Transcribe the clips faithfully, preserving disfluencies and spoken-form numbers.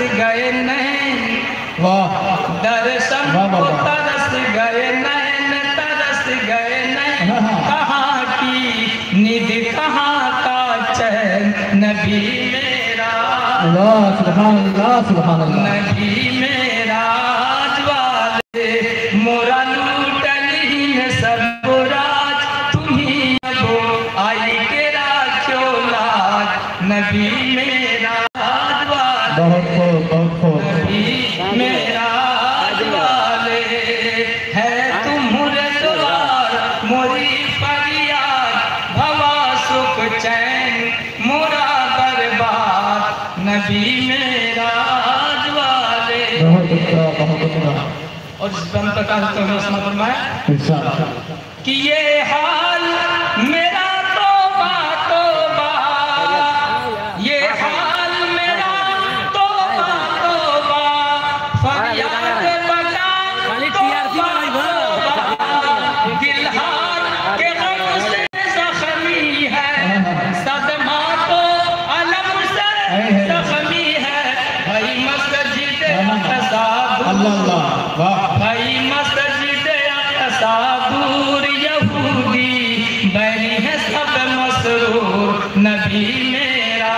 گئے نہیں درشن کو ترس گئے نین ترس گئے نہیں کہاں کی ند کہاں کا چین نبی میرا اللہ سبحان اللہ سبحان اللہ نبی میرا والے مورا لوٹن سب راج تمہیں ابو آئی کے راجو لاج نبی میرا والے بہت خوب بہت خوب نبی میرا والے ہے تمہرے دوار موری فریاد بھوا سکھ چین مورا برباد نبی میرا والے بہت اچھا بہت اچھا اور اس بند پر کہا تو اس میں فرمایا انشاءاللہ کہ یہ حال میرا توبہ توبہ یہ حال میرا توبہ توبہ فریاد بجا توبہ توبہ گلہار کے غم سے زخمی ہے صدمہ تو علم سے زخمی ہے بھائی مسجد اقصی اللہ واہ بھائی مسجد اقصی دور یہودی بینی ہے سب مسرور نبی میرا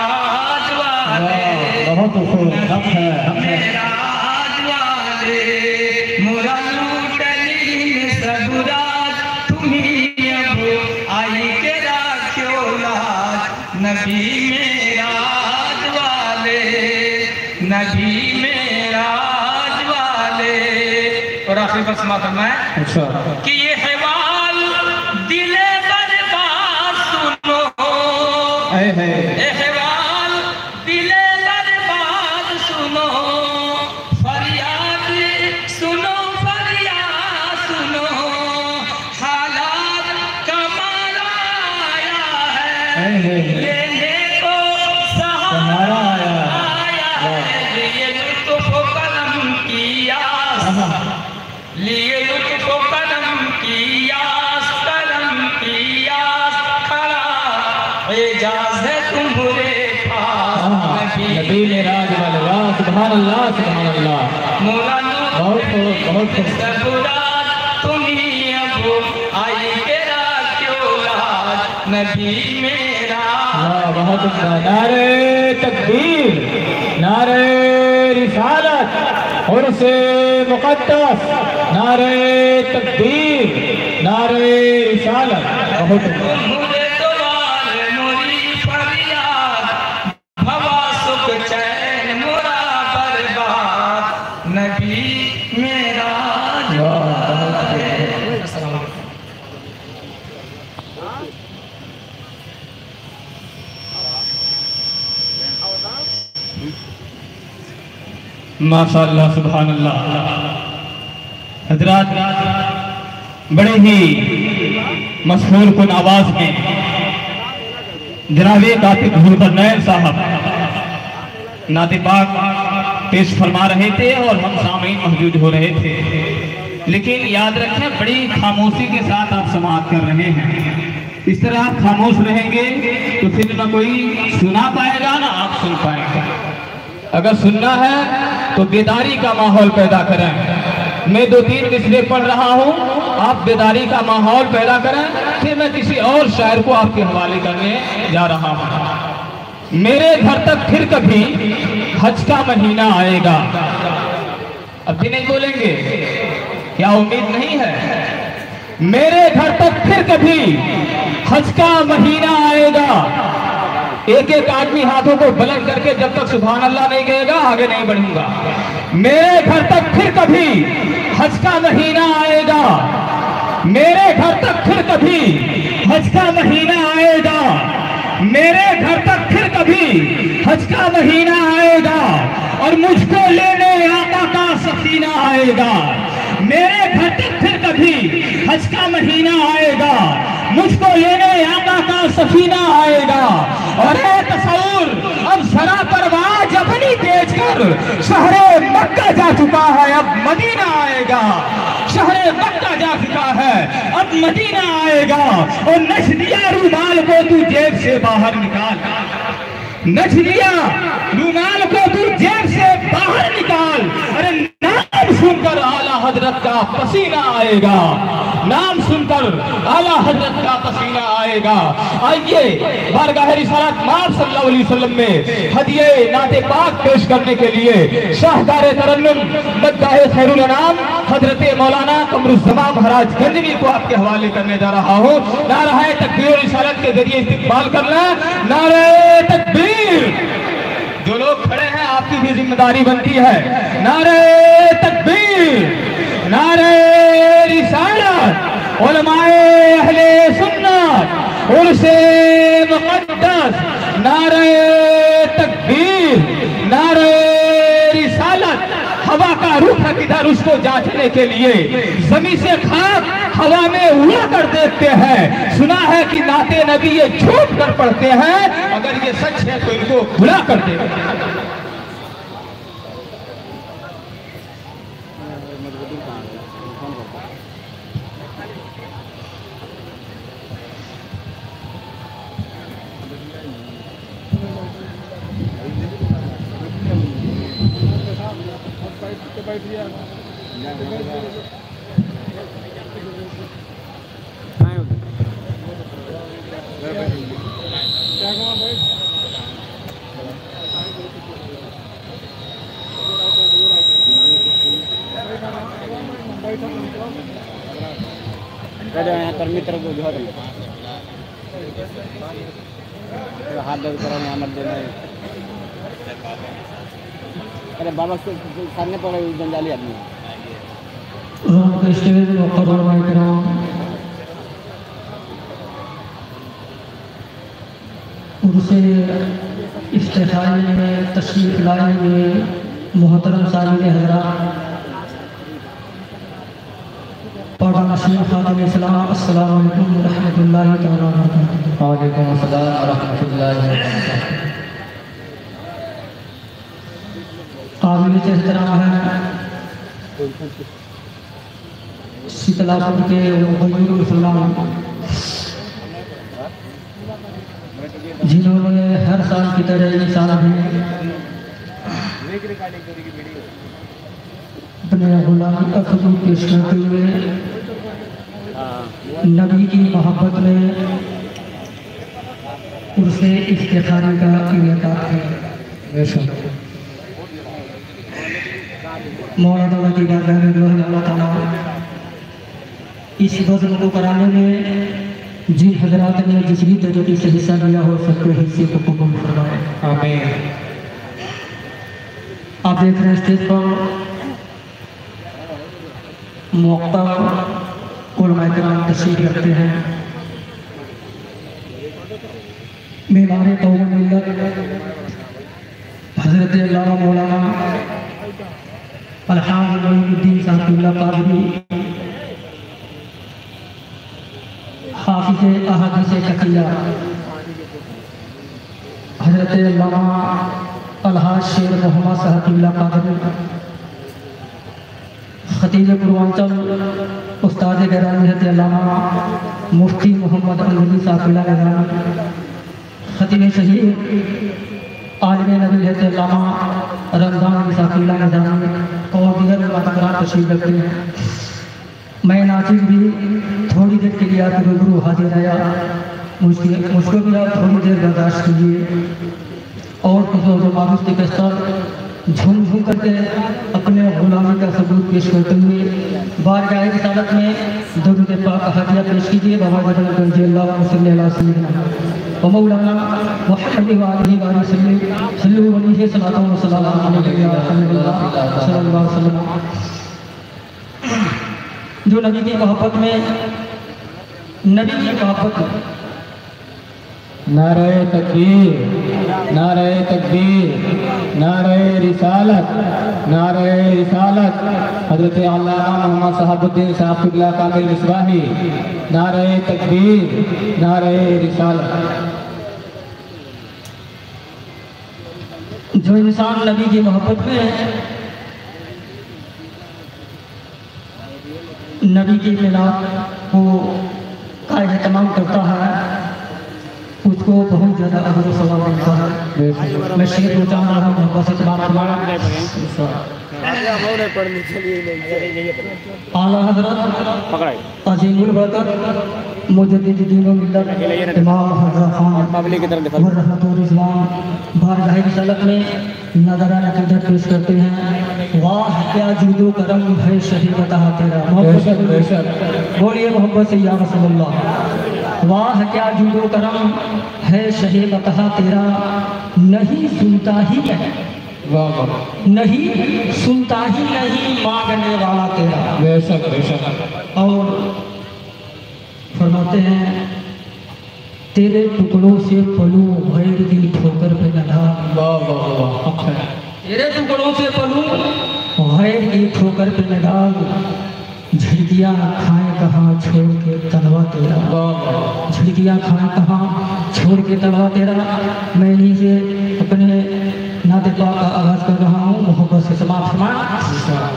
والے بہت خوب حق ہے حق ہے میرا والے مورا لوٹنین سب راج تمہیں اب آئی کے راکھو لاج نبی میرا والے نبی میرا والے اور آخری بس ماتم ہے اچھا کہ یہ حوال دل برباد سنو اے ہے اے حوال دل برباد سنو فریاد سنو فریاد سنو حالات کا مارا آیا اے ہے ہے لینے کو سہارا تمہارا آیا آیا ہے لیے لطف و کرم کی آس لیے لطف و کرم کی آس کرم کی آس کھڑا اعجاز ہے تمہرے پاس نبی میراج والے واہ سبحان اللہ سبحان اللہ مولا بہت خوب بہت خوب سبراج تمہیں اب آئی کے راکھو لاج نبی میرا واہ بہت اچھا نعرہ تکبیر نعرہ رسالت عرس مقدس نعرہ تکبیر نعرہ رسالت بہت اچھا تمہرے دوار موری فریاد بھوا سکھ چین مورا برباد نبی میرا واہ بہت خوب السلام علیکم ماشاءاللہ سبحان اللہ حضرات بڑے ہی مسحور کن آواز میں جناب کاتب ذوالقرنین صاحب نعت پاک پیش فرما رہے تھے اور ہم سامعین موجود ہو رہے تھے لیکن یاد رکھیں بڑی خاموشی کے ساتھ آپ سماعت کر رہے ہیں اس طرح آپ خاموش رہیں گے تو پھر نہ کوئی سنا پائے گا نہ آپ سن پائیں گے اگر سننا ہے تو بیداری کا ماحول پیدا کریں میں دو تین مصرے پڑھ رہا ہوں آپ بیداری کا ماحول پیدا کریں پھر میں کسی اور شاعر کو آپ کے حوالے کرنے جا رہا ہوں میرے گھر تک پھر کبھی حج کا مہینہ آئے گا اب بھی نہیں بولیں گے کیا امید نہیں ہے میرے گھر تک پھر کبھی حج کا مہینہ آئے گا ایک ایک آدمی ہاتھوں کو بلند کر کے جب تک سبحان اللہ نہیں کہے گا آگے نہیں بڑھوں گا میرے گھر تک پھر کبھی حج کا مہینہ آئے گا میرے گھر تک پھر کبھی حج کا مہینہ آئے گا میرے گھر تک پھر کبھی حج کا مہینہ آئے گا اور مجھ کو لینے آقا کا سفینہ آئے گا میرے گھر تک پھر کبھی حج کا مہینہ آئے گا مجھ کو لینے آقا کا سفینہ آئے گا اور اے تصور اب ذرا پرواز اپنی بیچ کر شہر مکہ جا چکا ہے اب مدینہ آئے گا شہر مکہ جا چکا ہے اب مدینہ آئے گا اور نشدیا رومال کو تو جیب سے باہر نکال نچ لیا رومال کو تو جیب سے باہر آئے گا، نام سن کر اعلیٰ حضرت کا پسینہ آئے گا۔ آئیے بارگاہ رسالت مآب صلی اللہ علیہ وسلم میں ہدیہ نعت پاک پیش کرنے کے لیے شاہکار ترنم مداح خیر الانام حضرت مولانا قمر الزمان مہاراج گنجوی کو آپ کے حوالے کرنے جا رہا ہوں۔ نعرہ تکبیر و رسالت کے ذریعے استقبال کرنا، نعرہ تکبیر۔ جو لوگ کھڑے ہیں آپ کی بھی ذمہ داری بنتی ہے، نعرہ تکبیر، نعرہ رسالت، علماء اہل سنت، عرس مقدس، نعرہ تکبیر، نعرہ رسالت۔ ہوا کا رخ کدھر اس کو جانچنے کے لیے زمین سے خاک ہوا میں اڑا کر دیکھتے ہیں۔ سنا ہے کہ نعت نبی یہ جھوٹ کر پڑھتے ہیں، اگر یہ سچ ہے تو ان کو بھلا کر دے۔ मित्र को जोड़ हाथ दर्द करो नहीं मत देना। अरे बाबा से सामने पड़े जंजाली आदमी उनसे इफ्तिताही में तशरीफ लाए हुए मोहतरम साहिब हज़रात अस्सलाम वालेकुम व रहमतुल्लाहि तआला व बरकातुहू। वालेकुम अस्सलाम व रहमतुल्लाहि व बरकातुहू। काबिल एहतराम है शीतलापुर के वज़ीरुल फलाह, जिन्होंने हर साल की तरह इस साल भी अपने गुलामी का सबूत पेश करते हुए नबी की मोहब्बत में उर्से इफ्तिखारी का इनेकाद है। मौला तआला की बारगाह में दुआ है अल्लाह ताला इस बज़्म को कराने में जिन हज़रात ने जिस भी तरीके से हिस्सा लिया हो सबके हिस्से को कबूल फरमाए, आमीन। आप देख रहे हैं स्टेज पर मुख्तलिफ उलमाए किराम तशरीफ रखते हैं। मेहमान कौम मिल्लत हज़रत अल्लामा मौलाना अलहाज मोइनुद्दीन साहब कादरी हाफिज़ अहादीस कतिया हज़रत अल्लामा अलहाज शेर मोहम्मद साहब कादरी खतीब पूर्वांचल उस्ताद गरामी हज़रत अल्लामा मुफ्ती मोहम्मद अनवरी साहब गरामी, खतीब शहीद आलिम नबी हज़रत अल्लामा रमज़ान साहब गरामी और दीगर उलमा तशरीफ रखते हैं। मैं नाजिक भी थोड़ी देर के लिए आपके रूबरू हाजिर आया, मुझे मुझको भी आप थोड़ी देर बर्दाश्त कीजिए और कुछ मारूफ के स्तर झूम झूम करके अपने गुलामी का सबूत पेश करते हुए बारगाह रिसालत में दुरूद पाक हदिया पेश कीजिए। बाबा गंज अल्लाह सल्ली अला सय्यिदना व मौलाना मुहम्मद व आलिहि व सल्लम सल्लु अलैहि सल्लल्लाहु अलैहि वसल्लम। जो नबी की मोहब्बत में नबी की मोहब्बत में नारे तकबीर, नारे तकबीर, नारे रिसालत, नारे रिसालत हज़रत अल्लामा मोहम्मद शहाबुद्दीन साहब क़िबला कामिल मिसबाही, नारे तकबीर, नारे रिसालत। जो इंसान नबी की मोहब्बत में नबी की मिलाद को का एहतमाम करता है उसको बहुत ज़्यादा अजर सवाब मिलता है। मैं शेर को चाह रहा हूँ बस इतना पढ़नी चलिए आला हजरत पकड़ाई अजीमुल बरकत मुजद्दिद दीन व मिल्लत इमाम हज़रत खान पब्लिक की तरफ देखो रहमतुल इस्लाम बारगाह रिसालत में नज़रा अक़ीदत पेश करते हैं। वाह क्या जुदो करम है शही बता तेरा, बोलिए मोहब्बत से या रसूलुल्लाह। वाह क्या जुदो करम है शही बता तेरा, नहीं सुनता ही है नहीं सुनता ही नहीं मांगने वाला तेरा। बेशक बेशक। और फरमाते हैं तेरे टुकड़ों से पलू भैर की ठोकर पे न ढाल। वाह वाह वाह। तेरे टुकड़ों से पलू भैर की ठोकर पे न डाल, झिड़कियाँ खाए कहाँ छोड़ के तलवा तेरा। झिड़कियाँ खाए कहाँ छोड़ के तलवा तेरा। मैं इन्हीं से अपने नाते पाक का आगाज कर रहा हूँ, मोहब्बत से समाप्त फरमाएं।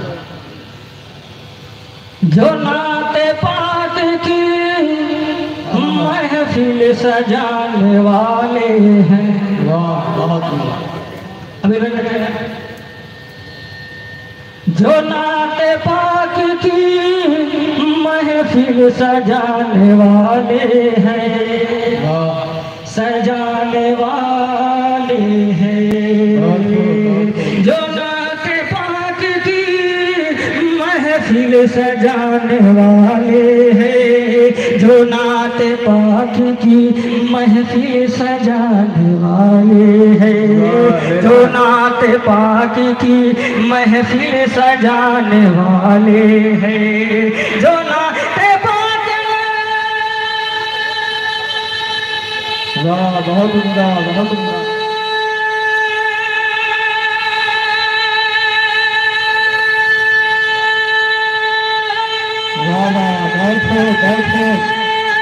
जो नाते पाक की महफिल सजाने वाले हैं। वाह बहुत अभी जो नाते पाक की महफिल सजाने वाले हैं, सजाने वाले हैं। जो नाते पाक की महफिल सजाने वाले हैं, जो नाते पाक की महफिल सजाने वाले हैं, जो नाते पाक की महफिल सजाने वाले हैं, जो नाते पाक। वाह बहुत उम्दा बहुत उम्दा। वाह वाह बहुत खूब बहुत खूब।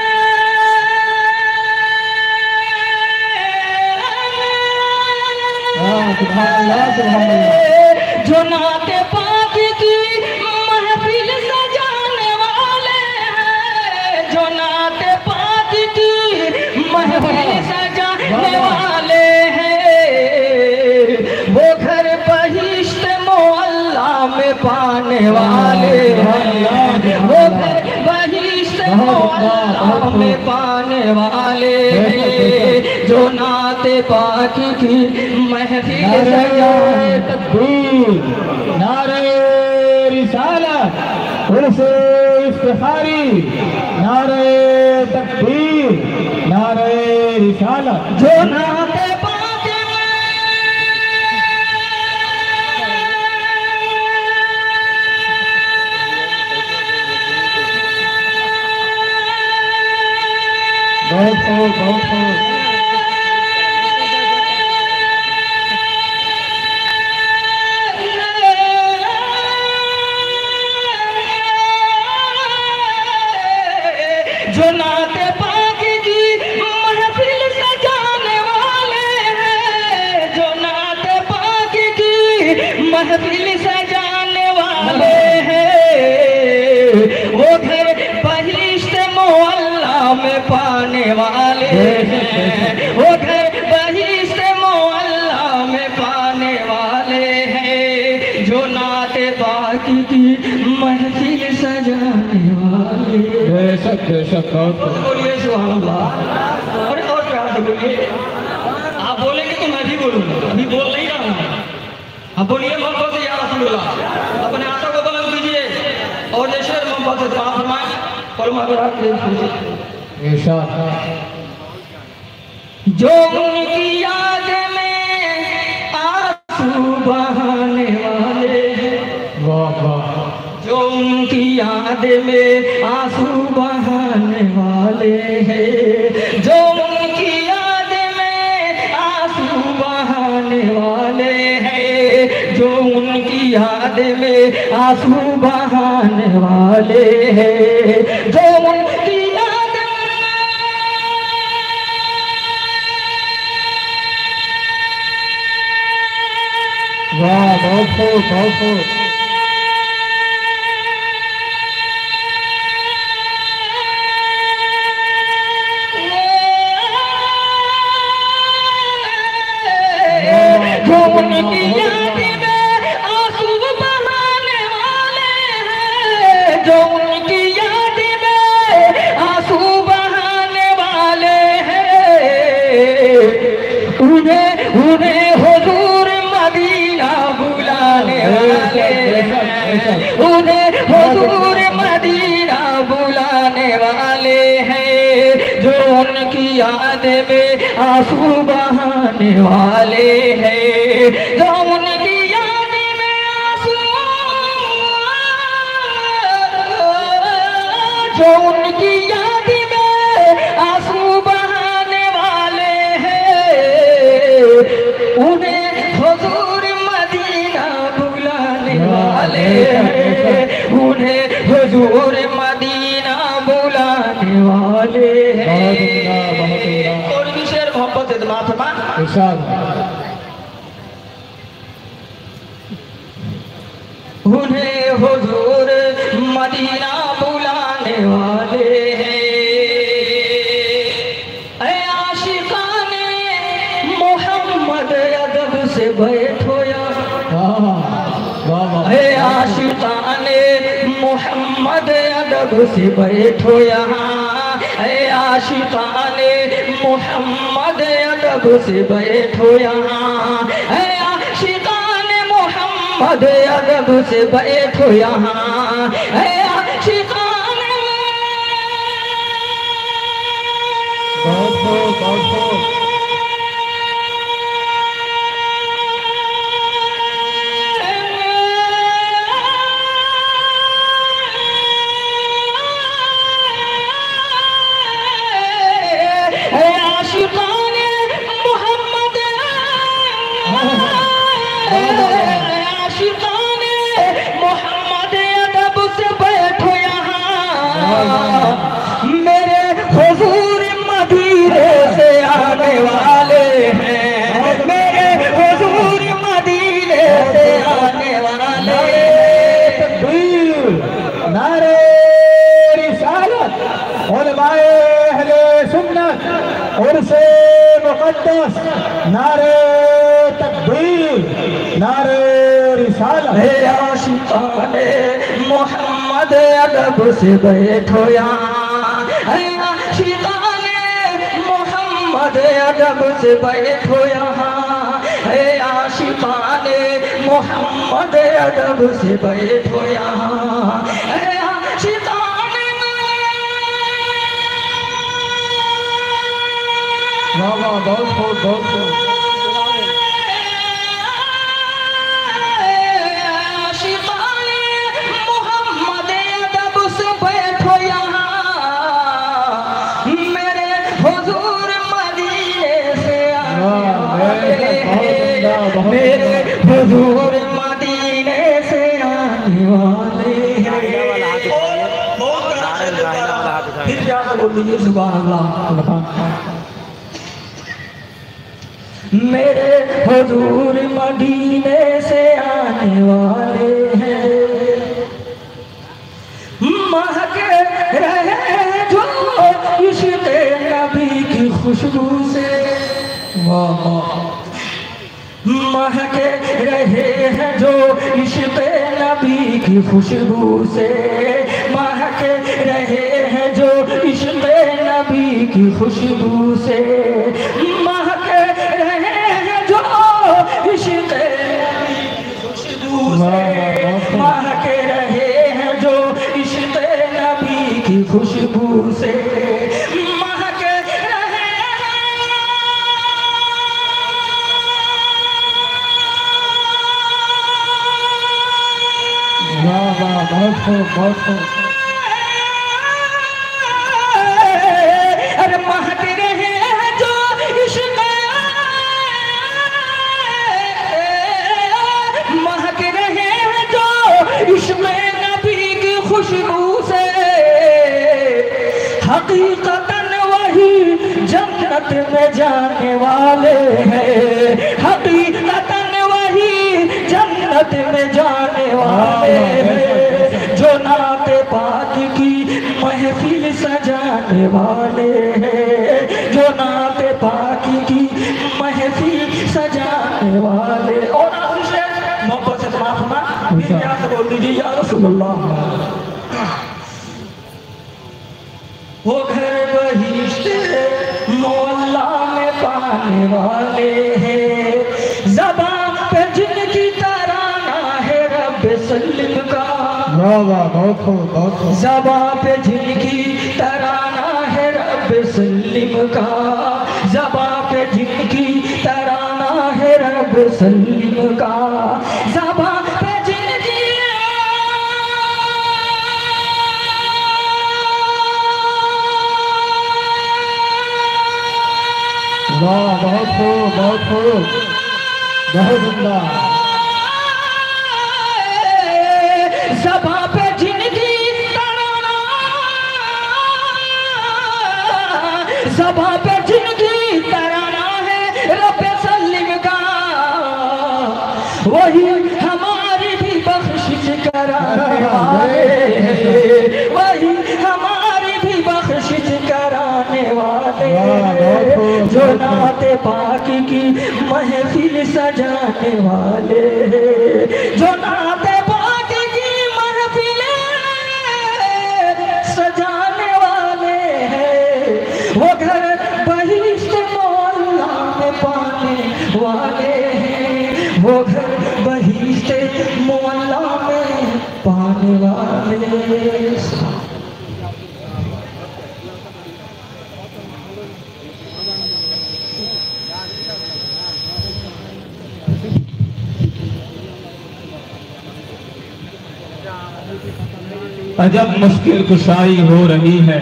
जो नाते पाक की महफिल सजाने वाले हैं, जो नाते पाक की महफिल सजाने वाले हैं, वो घर बहिश्त मोहल्ला में पाने वाले हैं, वो घर बहिश्त मोहल्ला में पाने वाले हैं। जो नाते पाक की महफिल सजाए तकबीर, नारे रिसालत, उर्फ़े इफ्तिखारी, नारे तकबीर, नारे रिसालत। जो नाते पाक बहुत खूब बहुत खूब। जो नाते पाक की महफिल सजाने वाले हैं, जो नाते पाक की महफिल सजाने वाले हैं, वो घर बहिश्त मोहल्ला में पाने वाले हैं, वो घर बहिश्त मोहल्ला में पाने वाले हैं। जो नाते पाक की महफिल सजाने वाले। बेशक बेशक बहुत खूब। बोलिए सुभान अल्लाह। और और प्यार से बोलिए। आप बोलेंगे तो मैं भी बोलूंगा, अभी बोल नहीं रहा हूँ। आप बोलिए मोहब्बत से या रसूलुल्लाह। अपने हाथों को बुलंद कीजिए और जैसे मोहब्बत से दुआ फरमाएं और मुबारक दीजिए। इरशाद। जो उनकी याद में आंसू बहाने वाले हैं, वाह वाह। जो उनकी याद में आंसू बहाने वाले हैं, जो उनकी याद में आंसू बहाने वाले हैं, जो उनकी याद में आंसू बहाने वाले हैं, जो उनकी याद वाह बहुत खूब बहुत खूब। जो उनकी याद में आंसू बहाने انہیں حضور مدینہ بلانے والے ہیں، انہیں حضور مدینہ بلانے والے ہیں، جو ان کی یاد میں آنسو بہانے والے ہیں، جو ان کی یاد میں آنسو جو ان کی یاد میں آنسو بہانے والے ہیں، انہیں حضور مدینہ بلانے والے ہیں، انہیں حضور مدینہ بلانے والے ہیں۔ اور بھی شعر محبت اتنا فرما انہیں حضور مدینہ بلانے والے ہیں، اے عاشقان محمد ادب سے بیٹھو یہاں، اے عاشقان محمد ادب سے بیٹھو یہاں، اے عاشقان محمد ادب سے بیٹھو یہاں، اے عاشقان محمد ادب سے بیٹھو یہاں، اے عاشقان میرے حضور مدینے سے آنے والے ہیں، میرے حضور مدینے سے آنے والے ہیں۔ نعرہ رسالت، علماء اہل سنت، عرس مقدس، نعرہ تکبیر، نعرہ رسالت۔ اے عاشقان محمد ادب سے بیٹھو یہاں، اے عاشقان محمد ادب سے بیٹھو یہاں، اے عاشقان محمد ادب سے بیٹھو یہاں، اے عاشقان بہت خوب بہت خوب میرے حضور مدینے سے آنے والے ہیں۔ پھر کیا بولیے سبحان اللہ۔ میرے حضور مدینے سے آنے والے ہیں، مہک رہے جو عشق نبی کی خوشبو سے، مہک رہے ہیں جو عشق نبی کی خوشبو سے، مہک رہے ہیں جو عشق نبی کی خوشبو سے، مہک رہے ہیں جو عشق نبی کی خوشبو سے، مہک رہے ہیں جو عشق نبی کی خوشبو سے، مہک رہے واہ واہ بہت خوب بہت خوب۔ ارے مہک رہے ہیں جو عشق، مہک رہے ہیں جو عشق نبی کی خوشبو سے، حقیقتاً وہی جنت میں جانے والے ہیں، حقیقتاً وہی جنت میں جانے والے ہیں، جو نعت پاک کی محفل سجانے والے ہیں، جو نعت پاک کی محفل سجانے والے۔ اور آپ سے محبت سے معافنا یاد بول دیجیے یا رسول اللہ۔ وہ گھر بہشت مولا میں پانے والے ہیں، واہ واہ بہت خوب بہت خوب زباں پہ جن کی ترانہ ہے رب سلم کا زباں پہ جن کی ترانہ ہے رب سلم کا زباں پہ جن کی واہ بہت خوب بہت خوب بہت عمدہ زباں پہ جن کی ترانہ زباں پہ جن کی ترانہ ہے رب سلم کا وہی ہماری بھی بخشش کرانے والے وہی ہماری بھی بخشش کرانے والے جو نعت پاک کی محفل سجانے والے جو نعت پاک کی محفل سجانے والے ہیں وہ گھر بہشت مولا میں پانے والے ہیں وہ گھر بہشت مولا میں پانے والے عجب مشکل کشائی ہو رہی ہے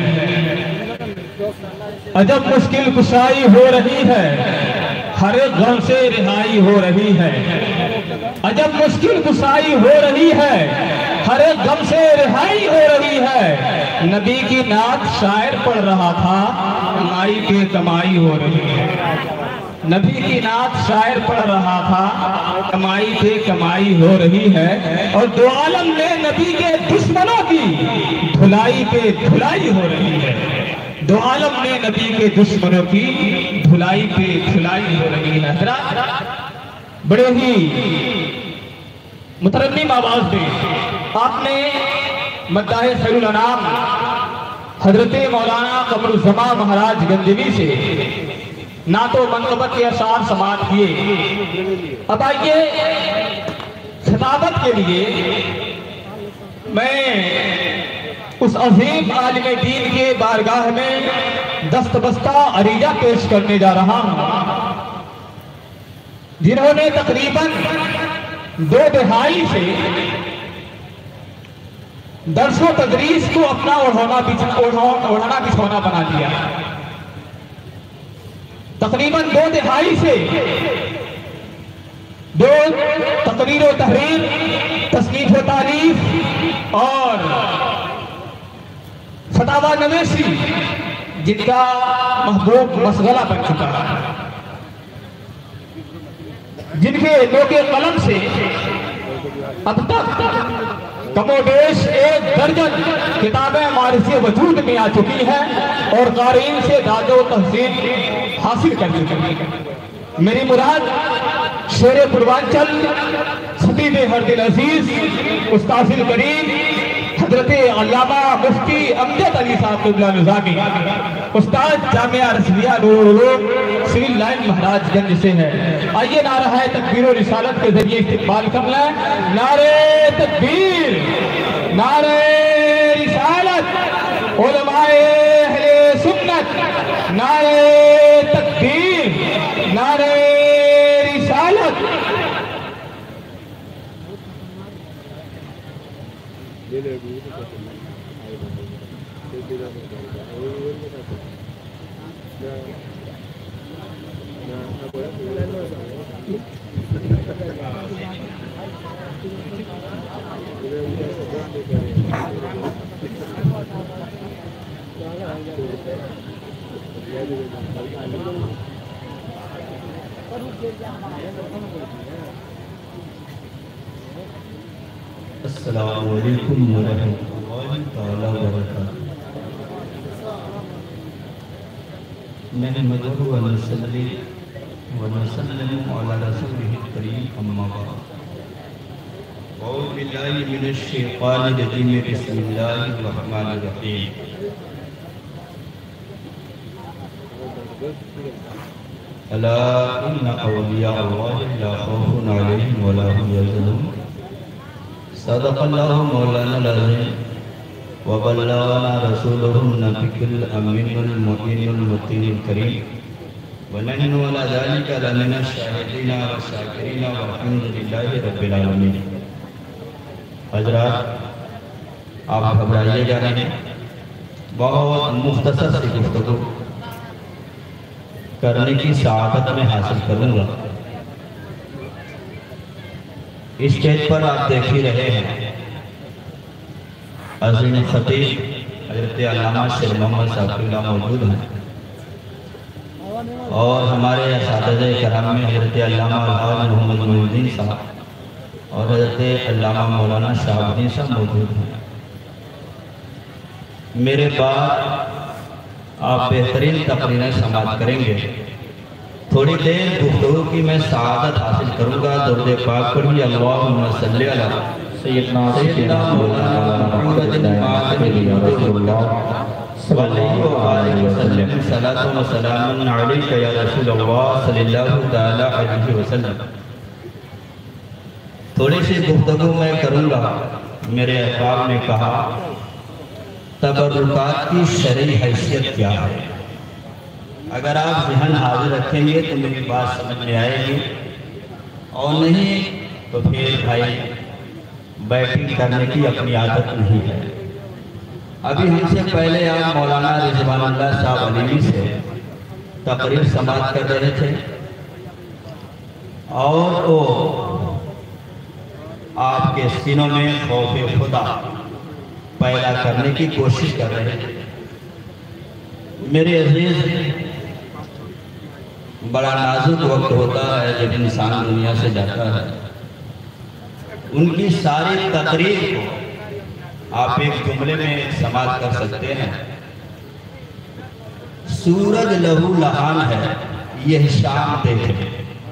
عجب مشکل کشائی ہو رہی ہے ہر ایک غم سے رہائی ہو رہی ہے عجب مشکل کشائی ہو رہی ہے ہر ایک غم سے رہائی ہو رہی ہے نبی کی نعت شاعر پڑھ رہا تھا کمائی پہ کمائی ہو رہی ہے نبی کی نعت شاعر پڑھ رہا تھا کمائی پہ کمائی ہو رہی ہے اور دو عالم میں نبی کے دشمنوں کی دھلائی پہ دھلائی ہو رہی ہے دو عالم میں نبی کے دشمنوں کی دھلائی پہ دھلائی ہو رہی ہے حضرات بڑے ہی مترنم آواز میں آپ نے مداح خیر الانام حضرت مولانا قمر الزمان مہاراج گنجوی سے نعت و منقبت کے اشعار سماعت کیے اب آئیے خطابت کے لیے میں اس عظیم عالم دین کے بارگاہ میں دست بستہ عریضہ پیش کرنے جا رہا ہوں جنہوں نے تقریباً دو دہائی سے درس و تدریس کو اپنا اوڑھانا بچھونا بنا دیا تقریباً دو دہائی سے جو تقریر و تحریر تصنیف و تالیف اور فتاوی نویسی جن کا محبوب مشغلہ بن چکا ہے جن کے نوک قلم سے اب تک کم و بیش ایک درجن کتابیں معرض وجود میں آ چکی ہیں اور قارئین سے داد و تحسین حاصل کر چکی ہیں میری مراد شیر پوروانچل خطیب ہر دل عزیز استاذ الکریم حضرت علامہ مفتی امجد علی صاحب قبلہ نظامی استاد جامعہ رسویہ نور العلوم سول لائن مہاراج گنج سے ہے آئیے نعرہ تکبیر و رسالت کے ذریعے استقبال کر لیں نعرہ تکبیر نعرہ رسالت علماء اہل سنت نعرہ تکبیر نعرہ رسالت السلام علیکم ورحمۃ اللہ تعالی وبرکاتہ نحمدہ ونصلی ونسلم علی رسولہ الکریم اما بعد اعوذ باللہ من الشیطان الرجیم بسم اللہ الرحمن الرحیم الا ان اولیاء اللہ لا خوف علیہم ولا هم یحزنون सदक़ल्लाहु मौलाना अज़ीम व बल्लगना रसूलुहुन नबियुल अमीनुल मुबीनुल मुतीनुल करीम व नहनु अला ज़ालिका लमिना शाहिदीन व शाकिरीन व अल्हम्दुलिल्लाहि रब्बिल आलमीन। हज़रात, आप घबराइएगा नहीं, बहुत मुख्तसर सी गुफ्तगू करने की सआदत में हासिल करूँगा। स्टेज पर आप देख ही रहे हैं अज़ीम खतीब हज़रत अल्लामा शेर मोहम्मद साक़िब मौजूद हैं और हमारे असातिज़े कराम में हज़रत अल्लामा अलहाज मोहम्मद मोइनुद्दीन साहब और हज़रत अल्लामा मौलाना शहाबुद्दीन साहब मौजूद हैं। मेरे बाद आप बेहतरीन तकरीरें समाप्त करेंगे। थोड़ी देर गुफ्तगू की मैं सआदत हासिल करूँगा। दरूद पाक पढ़िए, अल्लाहुम्मा सल्ली अला सय्यदना सय्यदना मौलाना मुहम्मदिन वसल्लम सलातो व सलामुन अलैका या रसूलल्लाह सल्लल्लाहु तआला अलैहि वसल्लम। थोड़ी सी गुफ्तगू मैं करूँगा। मेरे अहबाब ने कहा तबर्रुकात की शरई हैसियत क्या है। अगर आप ज़हन हाजिर रखेंगे तो मेरी बात समझ में आएगी, और नहीं तो फिर भाई बैटिंग करने की अपनी आदत नहीं है। अभी हमसे पहले आप मौलाना रिजवानुल्लाह साहब अलीमी से तकरीर समाप्त कर रहे थे और वो आपके सीनों में खौफ खुदा पैदा करने की कोशिश कर रहे थे। मेरे अजीज, बड़ा नाजुक वक्त होता है जब इंसान दुनिया से जाता है। उनकी सारी तकरीर को आप एक जुमले में समाप्त कर सकते हैं। सूरज लहू लहान है, यह शाम देख ले।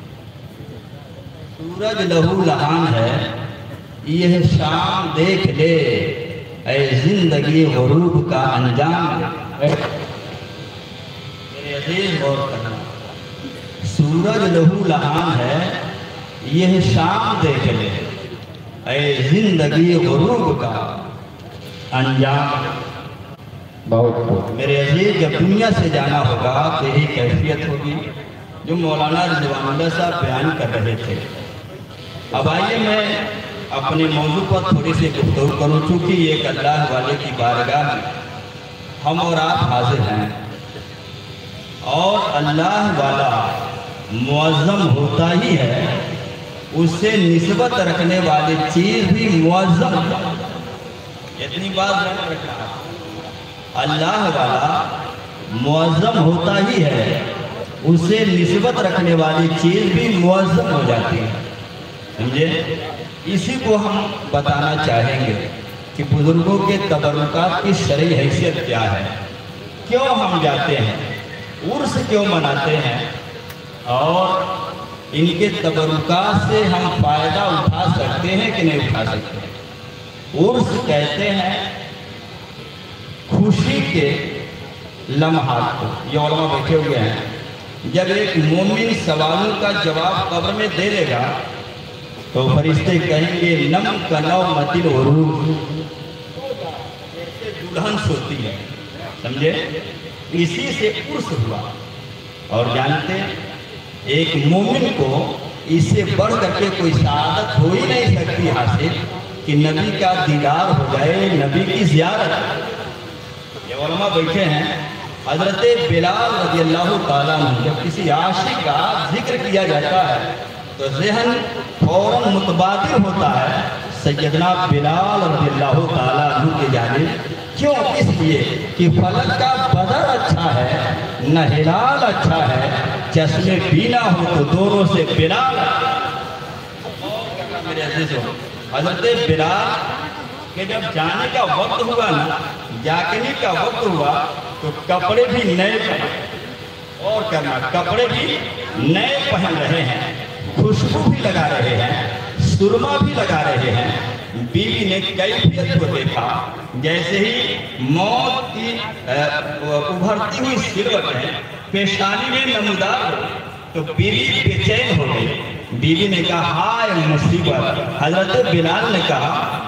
सूरज लहू लहान है, यह शाम देख ले। ऐ जिंदगी गुरूब का अंजाम। मेरे अजीज गौर करना, सूरज लहू लहान है, यह शाम देख ले। ऐ जिंदगी गुरूब का अंजाम। बहुत मेरे अजीज, जब दुनिया से जाना होगा तो यही कैफियत होगी जो मौलाना रिजवानुल्लाह साहब बयान कर रहे थे। अब आइए मैं अपने मौजू पर थोड़ी सी गुफ्तगू करूँ। चूँकि एक अल्लाह वाले की बारगाह में हम और आप हाजिर हैं, और अल्लाह वाला मुअज़्ज़म होता ही है, उससे निस्बत रखने वाली चीज़ भी मुअज़्ज़म है। इतनी बात ध्यान रखना, अल्लाह वाला मुअज़्ज़म होता ही है, उससे निस्बत रखने वाली चीज़ भी मुअज़्ज़म हो जाती है। समझे? इसी को हम बताना चाहेंगे कि बुजुर्गों के तबर्रुकात की शरई हैसियत क्या है, क्यों हम जाते हैं, उर्स क्यों मनाते हैं, और इनके तबर्रुकात से हम फ़ायदा उठा सकते हैं कि नहीं उठा सकते। उर्स कहते हैं खुशी के लम्हात को। ये उलमा बैठे हुए हैं। जब एक मोमिन सवालों का जवाब कब्र में दे देगा तो फरिश्ते कहेंगे नम कनौ मतिल उरूज, दुल्हन सोती है। समझे? इसी से उर्स हुआ। और जानते एक मोमिन को इससे बढ़ करके कोई शहादत हो ही नहीं सकती हासिल कि नबी का दीदार हो जाए, नबी की ज़ियारत। ये उलमा बैठे हैं। हज़रत बिलाल रज़ियल्लाहु ताला अन्हु, जब किसी आशिक का जिक्र किया जाता है तो ज़हन फौरन मुतबादिल होता है सैयदना बिलाल रज़ियल्लाहु ताला अन्हु के जानिब। क्यों? इसलिए कि फलक का बदर अच्छा है, न हिलाल अच्छा है, चश्मे बीना हो तो दोनों से बिलाल। मेरे अज़ीज़ों, हज़रत बिलाल के जब जाने का वक्त हुआ ना, जागने का वक्त हुआ, तो कपड़े भी नए पहन और करना कपड़े भी नए पहन रहे हैं, खुशबू भी लगा रहे हैं, सुरमा भी लगा रहे हैं। बीवी ने कैफियत को देखा, जैसे ही मौत की उभरती हुई सिलवट है पेशानी में नमूदार हो, तो बीवी बेचैन हो गई। बीवी ने कहा हाय मुसीबत। हजरत बिलाल ने कहा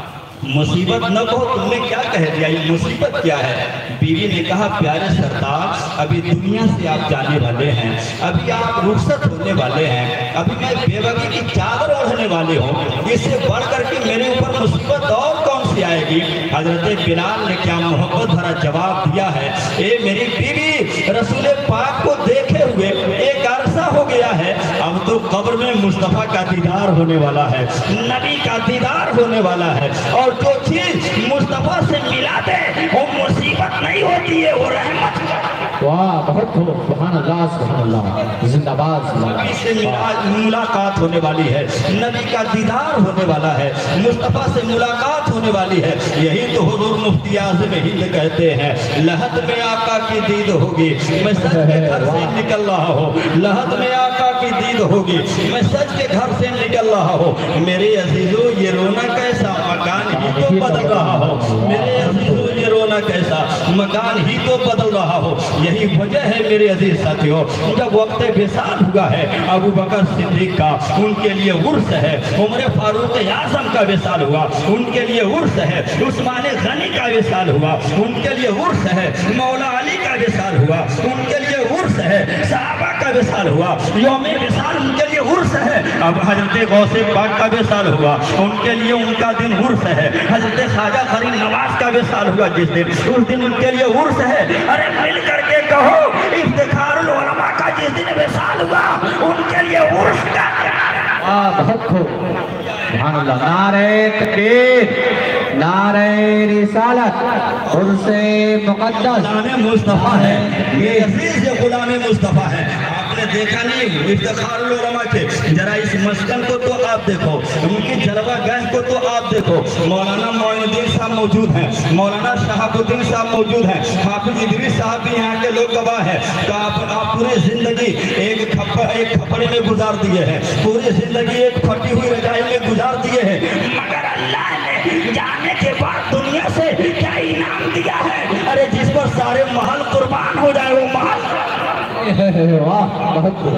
मुसीबत न कहो, तुमने क्या कह दिया, ये मुसीबत क्या है। बीवी ने कहा प्यारे सरदार, अभी दुनिया से आप जाने वाले हैं, अभी आप रुखसत होने वाले हैं, अभी मैं बेवगी की चादर ओढ़ने वाले हूँ, इससे बढ़ करके मेरे ऊपर मुसीबत और कौन सी आएगी। हजरत बिलाल ने क्या मोहब्बत भरा जवाब दिया है, ए मेरी बीवी, रसूल पाक को देखे हुए एक अरसा हो गया है, अब तो कब्र में मुस्तफा का दीदार होने वाला है, नबी का दीदार होने वाला है, और जो चीज मुस्तफा से मिला दे वो मुसीबत नहीं होती है, वो रहमत। वाह, बहुत खूब, सुभान अल्लाह, सुभान अल्लाह, जिंदाबाद। नबी से मुलाकात होने वाली है, नबी का दीदार होने वाला है, मुस्तफा से मुलाकात होने वाली है। यही तो हुजूर मुफ्ती आज़म हिंद कहते हैं, लहद में आका की दीद होगी, मैं सच के घर से निकल रहा हूँ, लहद में आका की दीद होगी, मैं सच के घर से निकल रहा हूँ। मेरे अजीजों ये रोना कैसा, मकान ही तो बदल रहा हो, मेरे अजीजों ये रोना कैसा, मकान ही तो बदल रहा हो। यही वजह है मेरे अजीज साथियों, जब वक्त विसाल हुआ है अबू बकर सिद्दीक का, उनके लिए उर्स है, उमर फारूक आज़म का विसाल हुआ, उनके लिए उर्स है, उस्मान गनी का विसाल हुआ, उनके लिए उर्स है, मौला अली का विसाल हुआ, उनके लिए उर्स है, सहाबा का विसाल हुआ, यौम विसाल उनके लिए उर्स है। अब हजरत गौसे पाक का विसाल हुआ, उनके लिए उनका दिन उर्स है। हजरत ख्वाजा फरीद नवाज का विसाल हुआ जिस दिन, उस दिन उनके लिए उर्स है। अरे मिल करके कहो, इफ्तिखारुल उलमा का जिस दिन विसाल हुआ उनके लिए उर्स का। वाह, बहुत खूब, सुभान अल्लाह। नारे तकबीर, नारे रिसालत, उर्से मुक़द्दस गुलाम मुस्तफा है, ये अजीज गुलाम मुस्तफा है। आपने देखा नहीं इफ्तिखारुल उलमा के, जरा इस मस्कन को तो आप देखो, उनकी जलवागाह को तो आप देखो। मौलाना मोइनुद्दीन साहब मौजूद हैं, मौलाना शहाबुद्दीन साहब मौजूद हैं, हाफिज इदरीस साहब भी यहाँ के लोग गवाह हैं। तो आप, आप पूरी जिंदगी एक खप्पर एक खपड़े में गुजार दिए हैं, पूरी जिंदगी एक फटी हुई रजाई में गुजार दिए हैं, मगर अल्लाह ने जाने के बाद दुनिया से क्या इनाम दिया है। अरे जिस पर सारे महल कुर्बान हो जाए वो महल। वाह, बहुत खूब।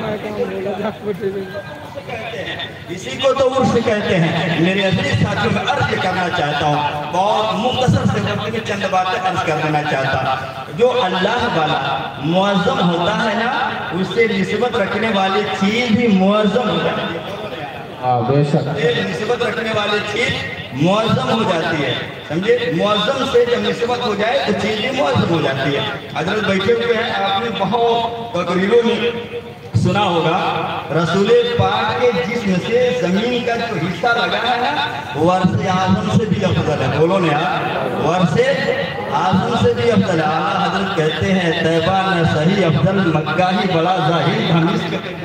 इसी को तो उर्स कहते हैं। मेरे अजीज साथियों में अर्ज करना चाहता हूँ, बहुत मुख्तसर से वक्त में चंद बातें अर्ज कर देना चाहता। जो अल्लाह वाला मुअज़्ज़म होता है ना, उससे निस्बत रखने वाली चीज भी मुअज़्ज़म हो जाती है। बेशक, निस्बत रखने वाली चीज मुअज़्ज़म हो जाती है, समझे। मुअज़्ज़म से जब निस्बत हो जाए तो चीज भी मुअज़्ज़म हो जाती है। हजरत बैठे हुए हैं, आपने बहुत तकरीरों में सुना होगा, रसूल पाक के जिस्म से जमीन का जो हिस्सा लगा है ना, वर्ष आज़म से भी अफजल है। बोलो ना यार, वर्ष आज़म से भी अफजल है। आला हजरत कहते हैं, तैबा न सही अफजल, मक्का ही बड़ा जाहिर, हम इसके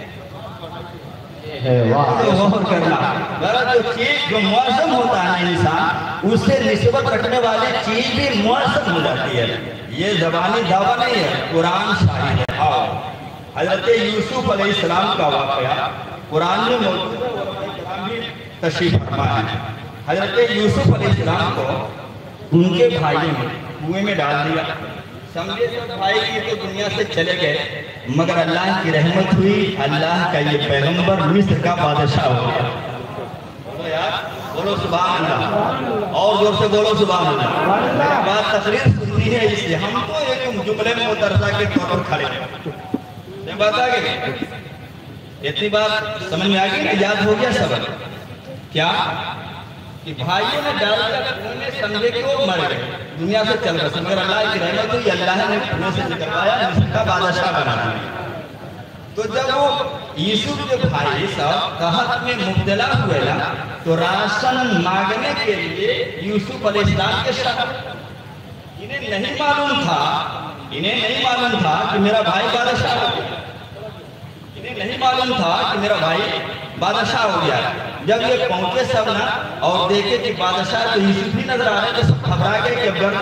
गौर करना। जो चीज जो मुअज़्ज़म होता है ना इंसान, उससे निस्बत रखने वाली चीज भी मुअज़्ज़म हो जाती है। ये ज़बानी दावा नहीं है, कुरान शाहिद है। आओ, हजरत यूसुफ अलैहिस्सलाम का वाक़या कुरान में मौजूद है, तशरीफ फरमा है। हजरत यूसुफ अलैहिस्सलाम को उनके भाइयों ने कुएं में डाल दिया, समझे सब भाई की तो दुनिया से चले गए, मगर अल्लाह की रहमत हुई, अल्लाह का ये पैगंबर मिस्र का बादशाह हो गया। बोलो यार, बोलो सुभान अल्लाह, और जोर से बोलो सुभान अल्लाह। बात तकरीर सुननी है, इसलिए हम तो एक जुमले में मुतरज़ा के तौर पर खड़े हैं। बात आ गई, इतनी बात समझ में आ गई कि याद हो गया सबक क्या, कि भाइयों ने डाल कर समझे कि वो मर गए, दुनिया से चल रहे, मगर अल्लाह की रहमत हुई, अल्लाह ने कुएं से निकलवाया, मिस्र का बादशाह बना दिया। तो जब वो यूसुफ के भाई सब कहत में मुब्तला हुए ना, तो राशन मांगने के लिए यूसुफ अलैहिस्सलाम के शहर, इन्हें नहीं मालूम था, इन्हें नहीं मालूम था कि मेरा भाई बादशाह हो गया, इन्हें नहीं मालूम था कि मेरा भाई बादशाह हो गया। जब ये पहुंचे सब ना और देखे कि बादशाह तो यूसुफ ही नजर आ रहे, तो सब घबरा गए कि अब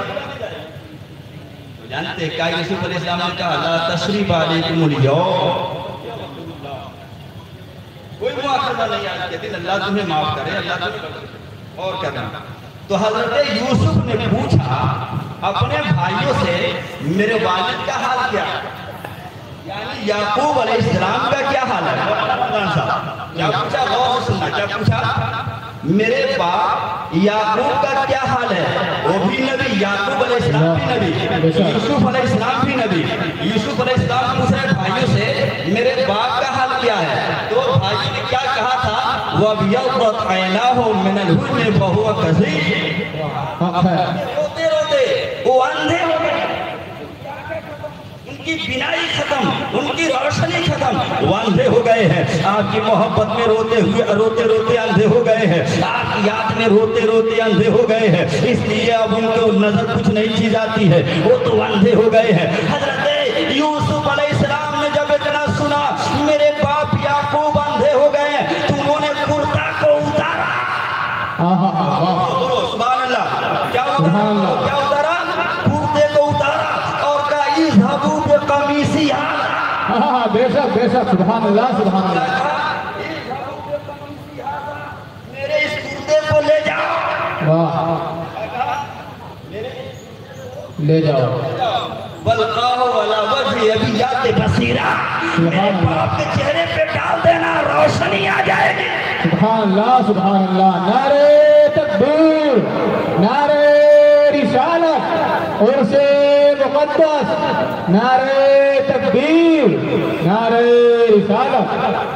तो जानते क्या यूसुफ अलैहिस्सलाम ने कहा, ला तशरीफ अलैकुमुल यौम, कोई मुआखज़ा नहीं, आज के दिन अल्लाह तुम्हें माफ करे, अल्लाह तुम्हें और करना। तो हजरत यूसुफ ने पूछा अपने भाइयों से, मेरे वालिद का हाल क्या, यानी याकूब अलैहिस्सलाम का क्या हाल है। क्या पूछा, गौर से सुनना, क्या पूछा, میرے باپ یعقوب کا کیا حال ہے؟ وہ بھی نبی، یعقوب علیہ السلام بھی نبی، یوسف علیہ السلام بھی نبی۔ یوسف علیہ السلام پوچھ رہے بھائیوں سے میرے باپ کا حال کیا ہے؟ تو بھائی نے کیا کہا تھا؟ وَبْيَضَّتْ عَيْنَاهُ مِنَ الْحُزْنِ فَهُوَ كَظِيمٌ۔ روتے روتے وہ اندھے ہو گئے، ان کی بینائی ختم، ان کی روشنی ختم، وہ اندھے ہو گئے ہیں۔ آپ کی محبت میں روتے ہوئے روتے روتے اندھے ہو گئے ہیں، آپ کی یاد میں روتے روتے اندھے ہو گئے ہیں، اس لیے اب ان کو نظر کچھ نئی چیز آتی ہے، وہ تو اندھے ہو گئے ہیں۔ حضرت یوسف علیہ السلام نے جب اتنا سنا میرے باپ یعقوب اندھے ہو گئے ہیں تو انہوں نے کرتا کو اتارا۔ سبحان اللہ، کیا اتارا؟ کیا اتارا؟ کرتے کو اتارا اور کہا اذهبوا بقمیصی ھذا۔ ہاں بے شک بے شک، سبحان اللہ سبحان اللہ۔ میرے اس کرتے کو لے جاؤ، واہ، لے جاؤ۔ بلقاہ والا وجہ ابیات بصیرہ، میرے باپ کے چہرے پہ ڈال دینا، روشنی آ جائے گی۔ سبحان اللہ سبحان اللہ، نعرہ تکبیر، نعرہ رسالت، عرس مقدس، نعرہ تکبیر، نعرہ رسالت۔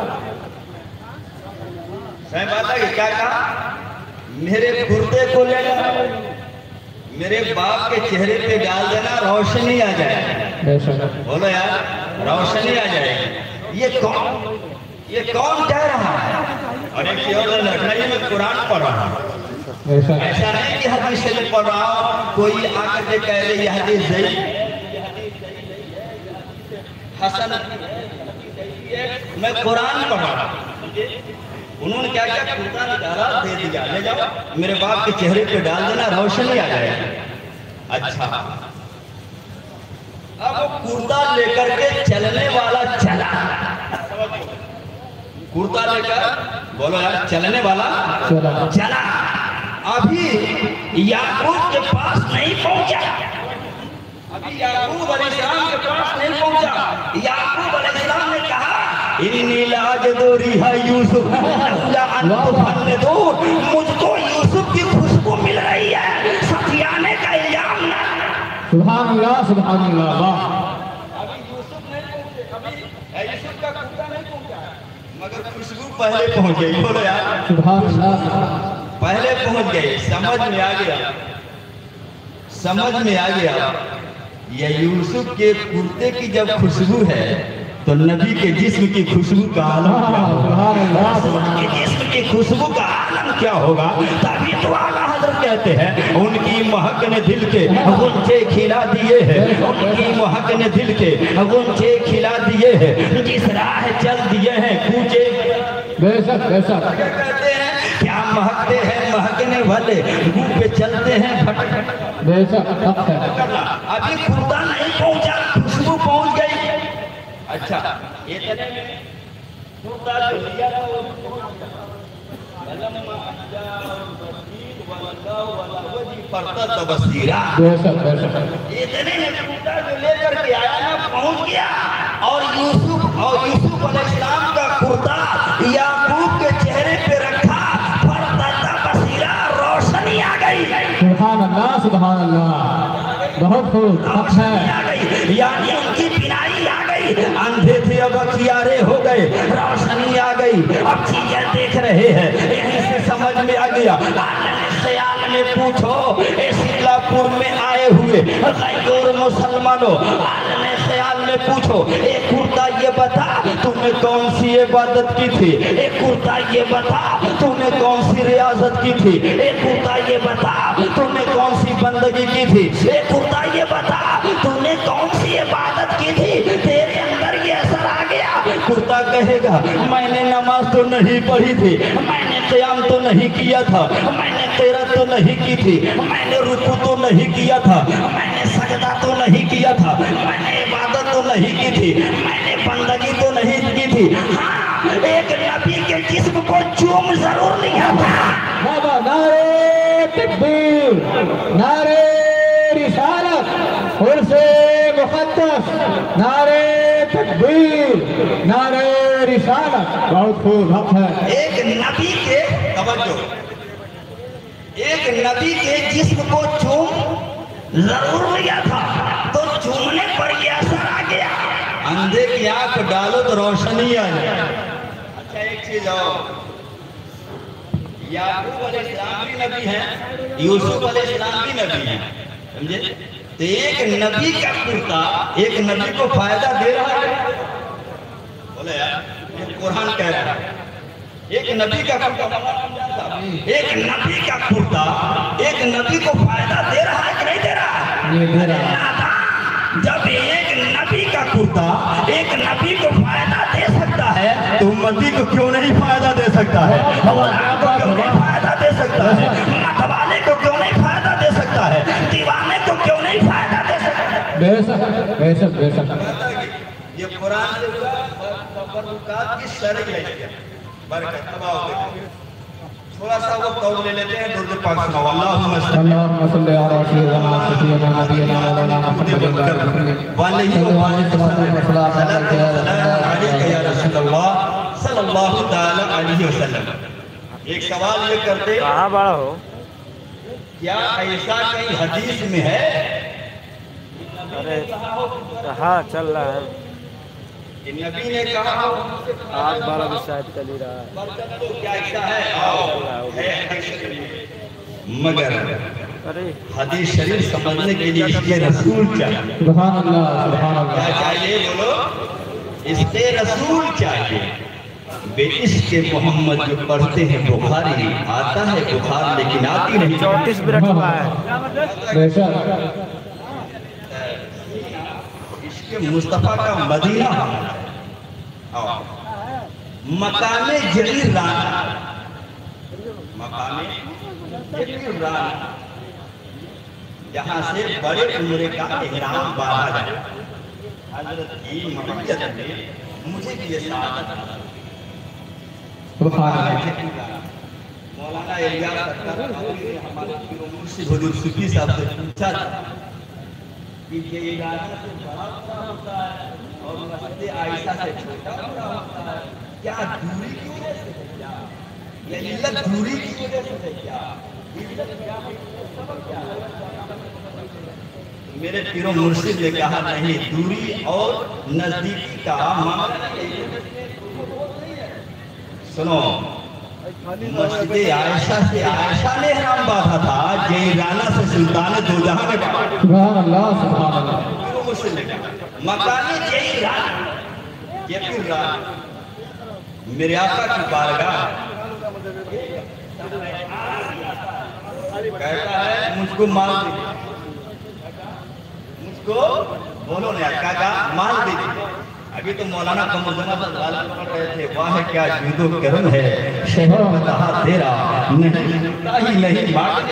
صحیح بات ہے کہ کیا کہا؟ میرے کرتے کو لے جاؤ، میرے باپ کے چہرے پہ ڈال دینا، روشنی آ جائے۔ بے شک، بولو یار، روشنی آ جائے گی۔ یہ کون یہ کون کہہ رہا ہے؟ اور ایک چیز اور لڑنا، یہ میں قرآن پڑھ رہا ہوں، بے شک، ایسا نہیں کہ حدیث سے پڑھ رہا ہوں، کوئی آ کر کے کہہ رہے یہ حدیث ضعیف حسن، میں قرآن پڑھ رہا ہوں۔ انہوں نے کیا کیا؟ کرتا نکالا، دے دیا، لے جاؤ، میرے باپ کے چہرے پہ ڈال دینا، روشنی آ جائے گی۔ اچھا، اب وہ کرتا لے کر کے چلنے والا چلا، کرتا لے کر، بولو یار، چلنے والا چلا، چلا، ابھی یعقوب کے پاس نہیں پہنچا، ابھی یعقوب علیہ السلام کے پاس نہیں پہنچا۔ یعقوب علیہ السلام نے کہا انی لاجد ریح یوسف لولا ان تفندون، مجھ کو یوسف کی خوشبو مل رہی ہے، سفیانے کا الزام نہ۔ سبحان اللہ سبحان اللہ، واہ، ابھی یوسف نہیں پہنچے، ابھی یوسف کا کرتا نہیں پہنچا، مگر خوشبو پہلے پہنچ گئی۔ بولو یار، سبحان اللہ، پہلے پہنچ گئی، سمجھ میں آ گیا، سمجھ میں آ گیا۔ یہ یوسف کے کرتے کی جب خوشبو ہے تو نبی کے جسم کی خوشبو کا عالم کیا ہوگا؟ رسول کے جسم کی خوشبو کا عالم کیا ہوگا؟ تبھی تو اعلیٰ حضرت کہتے ہیں ان کی مہک نے دل کے غنچے کھلا دیے ہیں، ان کی مہک نے دل کے غنچے کھلا دیے ہیں، جس راہ چل دیے ہیں کوچے۔ بے شک بے شک، کیا کہتے ہیں؟ کیا مہکتے ہیں مہکنے والے، منہ پہ چلتے ہیں پھٹ۔ بے شک، حق ہے۔ ابھی کرتا نہیں پہنچا، خوشبو پہنچ گئی۔ اچھا، یہ تنے میں کرتا جو لیا تھا وہ بے شک بے شک، اتنے میں کرتا جو لے کر کے آیا نا پہنچ گیا، اور یوسف اور یوسف علیہ السلام کا کرتا یعقوب کے چہرے پہ رکھا، فرتت بصیرہ، روشنی آ گئی۔ سبحان اللہ سبحان اللہ، بہت خوب، حق ہے۔ روشنی آ گئی، یعنی ان کی بینائی آ گئی، اندھے تھے اب اختیارے ہو گئے، روشنی آ گئی، اب چیزیں دیکھ رہے ہیں۔ یہیں سے سمجھ میں آ گیا، خیال میں پوچھو اے سیلا پور میں آئے ہوئے غیر مسلمانوں، عالم خیال میں پوچھو اے کرتا یہ بتا تم نے کون سی عبادت کی تھی، اے کرتا یہ بتا تم نے کون سی ریاضت کی تھی، اے کرتا یہ بتا تم نے کون سی بندگی کی تھی، اے کرتا یہ بتا تم نے کون سی عبادت کی تھی، تیرے اندر یہ اثر آ گیا۔ کرتا کہے گا میں نے نماز تو نہیں پڑھی تھی، میں نے قیام تو نہیں کیا تھا، میں نے قرات تو نہیں کی تھی، میں نے رکوع تو نہیں کیا تھا، میں نے سجدہ تو نہیں کیا تھا، میں نے عبادت تو نہیں کی تھی، میں نے بندگی تو نہیں کی تھی، ہاں ایک نبی کے جسم کو چوم ضرور لیا تھا۔ بابا نعرہ تکبیر، نعرہ رسالت، عرس مقدس، نعرہ تکبیر، نعرہ رسالت، بہت خوب، حق ہے۔ ایک نبی کے توجہ एक नबी के जिस्म को चूम जरूर लिया था, तो चूमने पर ये असर आ गया। अंधे की आंख डालो तो रोशनी आ जाए। अच्छा एक चीज और, याकूब अलैहिस्सलाम भी नबी हैं, यूसुफ अलैहिस्सलाम भी नबी हैं, समझे? तो एक नबी का कुर्ता एक नबी को फायदा दे रहा है। बोले यार, ये कुरान कह रहा है एक नबी का कुर्ता, एक नबी का कुर्ता एक नबी को फायदा दे रहा है कि नहीं दे रहा है? ये दे रहा है। जब एक नबी का कुर्ता एक नबी को फायदा दे सकता है, तो उम्मती को क्यों नहीं फायदा दे सकता है? को क्यों नहीं फायदा दे सकता है? मतवाले को क्यों नहीं फायदा दे सकता है? दीवाने को क्यों नहीं फायदा दे सकता है? बेशक बेशक बेशक। ये कुरान से तबरुकात की शरह है, बरकत तबाह हो गई। थोड़ा सा वो कौल ले लेते हैं, दुर्द पाक सुनाओ। अल्लाहुम्मा सल्ली अल्लाहुम्मा सल्ली अला सय्यिदिना सय्यिदिना नबीना मौलाना मुहम्मद वालैहि वसल्लम अलैहि या रसूलल्लाह सल्लल्लाहु तआला अलैहि वसल्लम। एक सवाल ये करते, कहाँ बड़ा हो? क्या ऐसा कहीं हदीस में है? अरे हाँ चल रहा है, कि नबी ने कहा हो आग बारह भी शायद चल ही रहा है। बर्तन तो क्या ऐसा है? आओ है हदीस शरीफ। मगर अरे हदीस शरीफ समझने के लिए इसके रसूल चाहिए। सुभान अल्लाह सुभान क्या अल्लाह। चाहिए बोलो? इसके रसूल चाहिए। बेइश्क़ मोहम्मद जो पढ़ते हैं बुखारी, आता है बुखार लेकिन आती नहीं। चौंतीस मिनट हुआ है। बेशक इसके मुस्तफा का मदीना आओ, मकामे जलील राना, मकामे जलील राना, जहाँ से बड़े उम्र का इहराम बांधा जाए। हजरत की मकसद ने मुझे भी ये साथ सुभान अल्लाह। मौलाना इलियास हमारे मुर्शिद हुजूर सूफी साहब से पूछा था कि ये इरादा से बड़ा होता है और मस्जिद आयशा से छोटा होता है, क्या दूरी की वजह से है? क्या ये इल्लत दूरी की वजह से है? क्या इल्लत क्या है? सबब क्या है? मेरे पीरो मुर्शिद ने कहा नहीं, दूरी और नजदीकी का मामला नहीं है। सुनो, मस्जिद आयशा से आयशा ने हराम बांधा था, जयराना से सुल्तान दो जहां में बांधा। सुभान अल्लाह सुभान अल्लाह। मकानी जयराना ये फिर राना मेरे आका की बारगाह कहता है मुझको माल दे, मुझको बोलो ना काका माल दे। अभी तो मौलाना कमरुद्दीन पढ़ रहे थे, वाह क्या जुदो करम है, शहर बता तेरा नहीं ही नहीं मांग।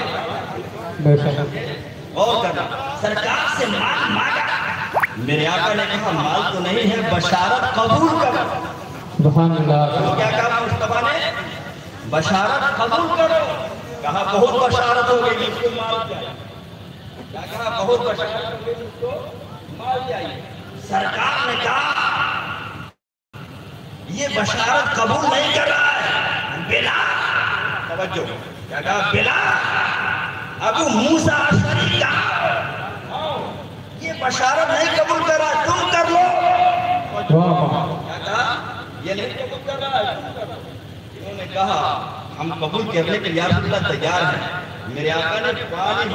और करना सरकार से माल मांगा, मेरे आका ने कहा माल तो नहीं है, बशारत कबूल करो। सुभान अल्लाह। तो क्या कहा मुस्तफा ने? बशारत कबूल करो। कहा बहुत बशारत हो गई, इसको माल चाहिए। क्या कहा? बहुत बशारत हो गई, इसको माल चाहिए। सरकार ने कहा ये बशारत कबूल नहीं कर रहा है, बिला तवज्जो। क्या कहा? बिला अबू मूसा अशअरी का ये बशारत नहीं कबूल कर रहा, तुम कर लो। क्या कहा? ये नहीं कबूल कर रहा है, तुम कर लो। इन्होंने कहा हम कबूल करने के लिए अल्लाह तैयार है। मेरे आका ने पानी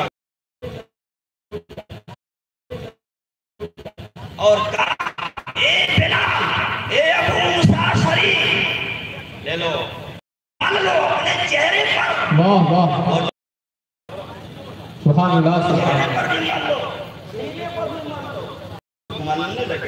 और कहा ए बिलाल, ए अबू मूसा अशअरी ले लो, मान लो अपने चेहरे पर। वाह वाह सुभान अल्लाह सुभान अल्लाह। मानने लगे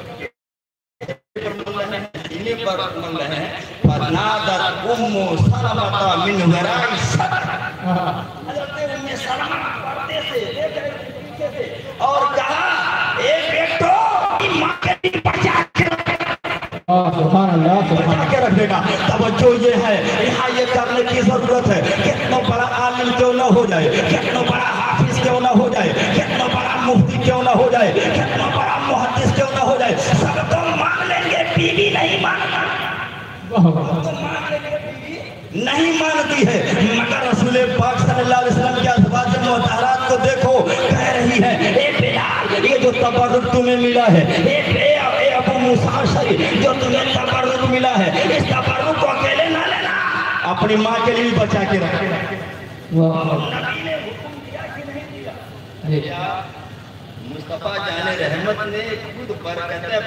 सीने पर मन रहे हैं, फनादत उम्मु सलमा मिन वराई सदर। हज़रत उम्मे सलमा पर्दे से देख रही थी पीछे से और कहा ए बेटो मां के बचा के सुभान अल्लाह सुभान बचा के रखेगा। तवज्जो ये है, यहाँ ये करने की जरूरत है। कितना बड़ा आलिम क्यों ना हो जाए, कितना बड़ा हाफिज क्यों ना हो जाए, कितना बड़ा मुफ्ती क्यों ना हो जाए, कितना बड़ा मुहद्दिस क्यों ना हो जाए, सब तो मान लेंगे, बीवी नहीं मानता। तो मान लेंगे, बीवी नहीं मानती है, मगर रसूल पाक सल्लल्लाहु अलैहि वसल्लम के अज़वाज मुतहरात को देखो, कह रही है ए बिलाल, ये जो तबर्रुक तुम्हें मिला है, ए ए अबू मूसा अशअरी, जो तुम्हें तबर्रुक मिला है, इस तबर्रुक को अकेले ना लेना, अपनी माँ के लिए भी बचा के रखो। नबी ने हुक्म दिया कि नहीं दिया? मुस्तफा जाने रहमत ने खुद बरकतें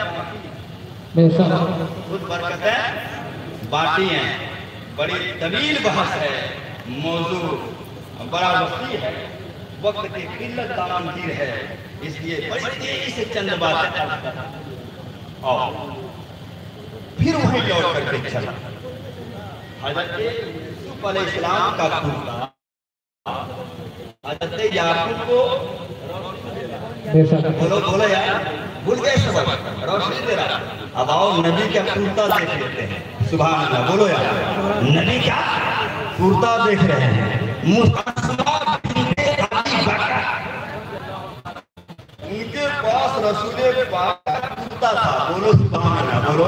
खुद बरकतें बांटी हैं। बड़ी तवील बहस है, मौजू बड़ा वसी है, वक्त की किल्लत दामगीर है, इसलिए बड़ी तेजी से चंद बातें और फिर वही लौट करके चला। हजरत यूसुफ अलैहिस्सलाम का कुर्ता हजरत याकूब को बोलो बोलो यार, भूल गए सब, रोशनी दे रहा। अब आओ नबी का कुर्ता देख लेते हैं। सुभान अल्लाह, बोलो यार, नबी का कुर्ता देख रहे हैं। उनके पास रसूल पाक का कुर्ता था, बोलो सुभान अल्लाह, बोलो।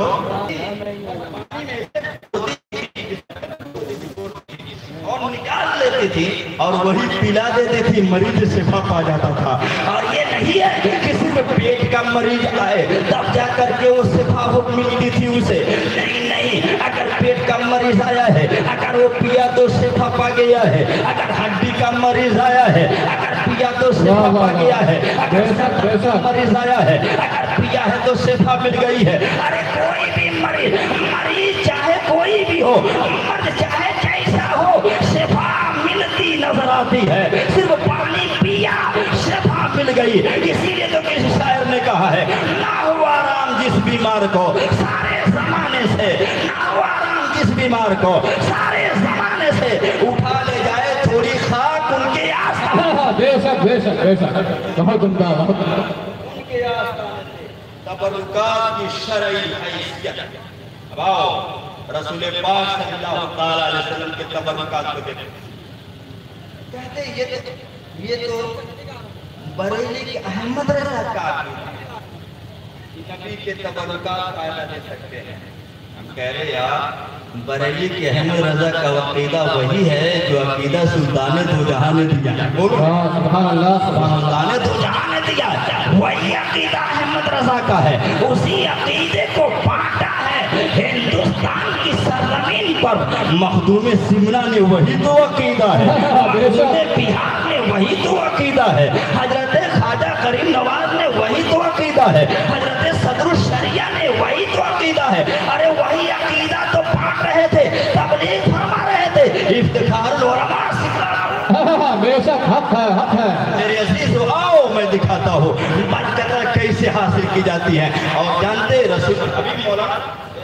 और निकाल लेती थी और वही पिला देती थी, मरीज शिफा पा जाता था। और ये नहीं है किसी में पेट का मरीज आए तब जा करके वो शिफा हो मिलती थी उसे, नहीं नहीं, अगर पेट का मरीज आया है, अगर वो पिया तो शिफा पा गया है, अगर हड्डी का मरीज आया है, अगर पिया तो शिफा पा गया है, अगर सर का मरीज आया है, अगर पिया है तो शिफा मिल गई है। अरे कोई भी मरीज मरीज चाहे कोई भी हो, मर्द चाहे कैसा हो, शिफा मिलती नजर आती है। सिर्फ पानी पिया शिफा मिल गई। इसीलिए तो किसी शायर ने कहा है, ना हुआ आराम जिस बीमार को सारे जमाने से, ना हुआ आराम जिस बीमार को सारे जमाने से, उठा ले जाए थोड़ी खाक उनके आस्थान। बेशक बेशक बेशक, बहुत उम्दा, बहुत उनके आस्थान से तबरुकात की शरई हैसियत। अब आओ रसूल पाक सल्लल्लाहु ताला अलैहि वसल्लम के तबरुकात को देखो। कहते ये तो ये तो बरेली के अहमद रजा का नबी के तबरुकात कायदा दे सकते हैं। हम कह रहे यार, बरेली के अहमद रजा का अकीदा वही है जो अकीदा सुल्तान दो जहां ने दिया। बोलो सुभान अल्लाह, सुभान अल्लाह। सुल्तान दो जहां ने दिया, वही अकीदा अहमद रजा का है। उसी अकीदे को बांटा है हिंदुस्तान की सरजमीन पर। मखदूम सिमला ने वही तो अकीदा है, बिहार में वही तो अकीदा है, हजरत ख्वाजा करीम नवाज ने वही तो अकीदा है, हजरत सदरुल शरिया ने वही तो अकीदा है। अरे वही अकीदा तो बांट रहे थे, तबलीग फरमा रहे थे, इफ्तिखारुल उलमा बेशक हक है, हक है। मेरे अजीज आओ मैं दिखाता हूँ बरकत कैसे हासिल की जाती है। और जानते रसूल अभी मौलाना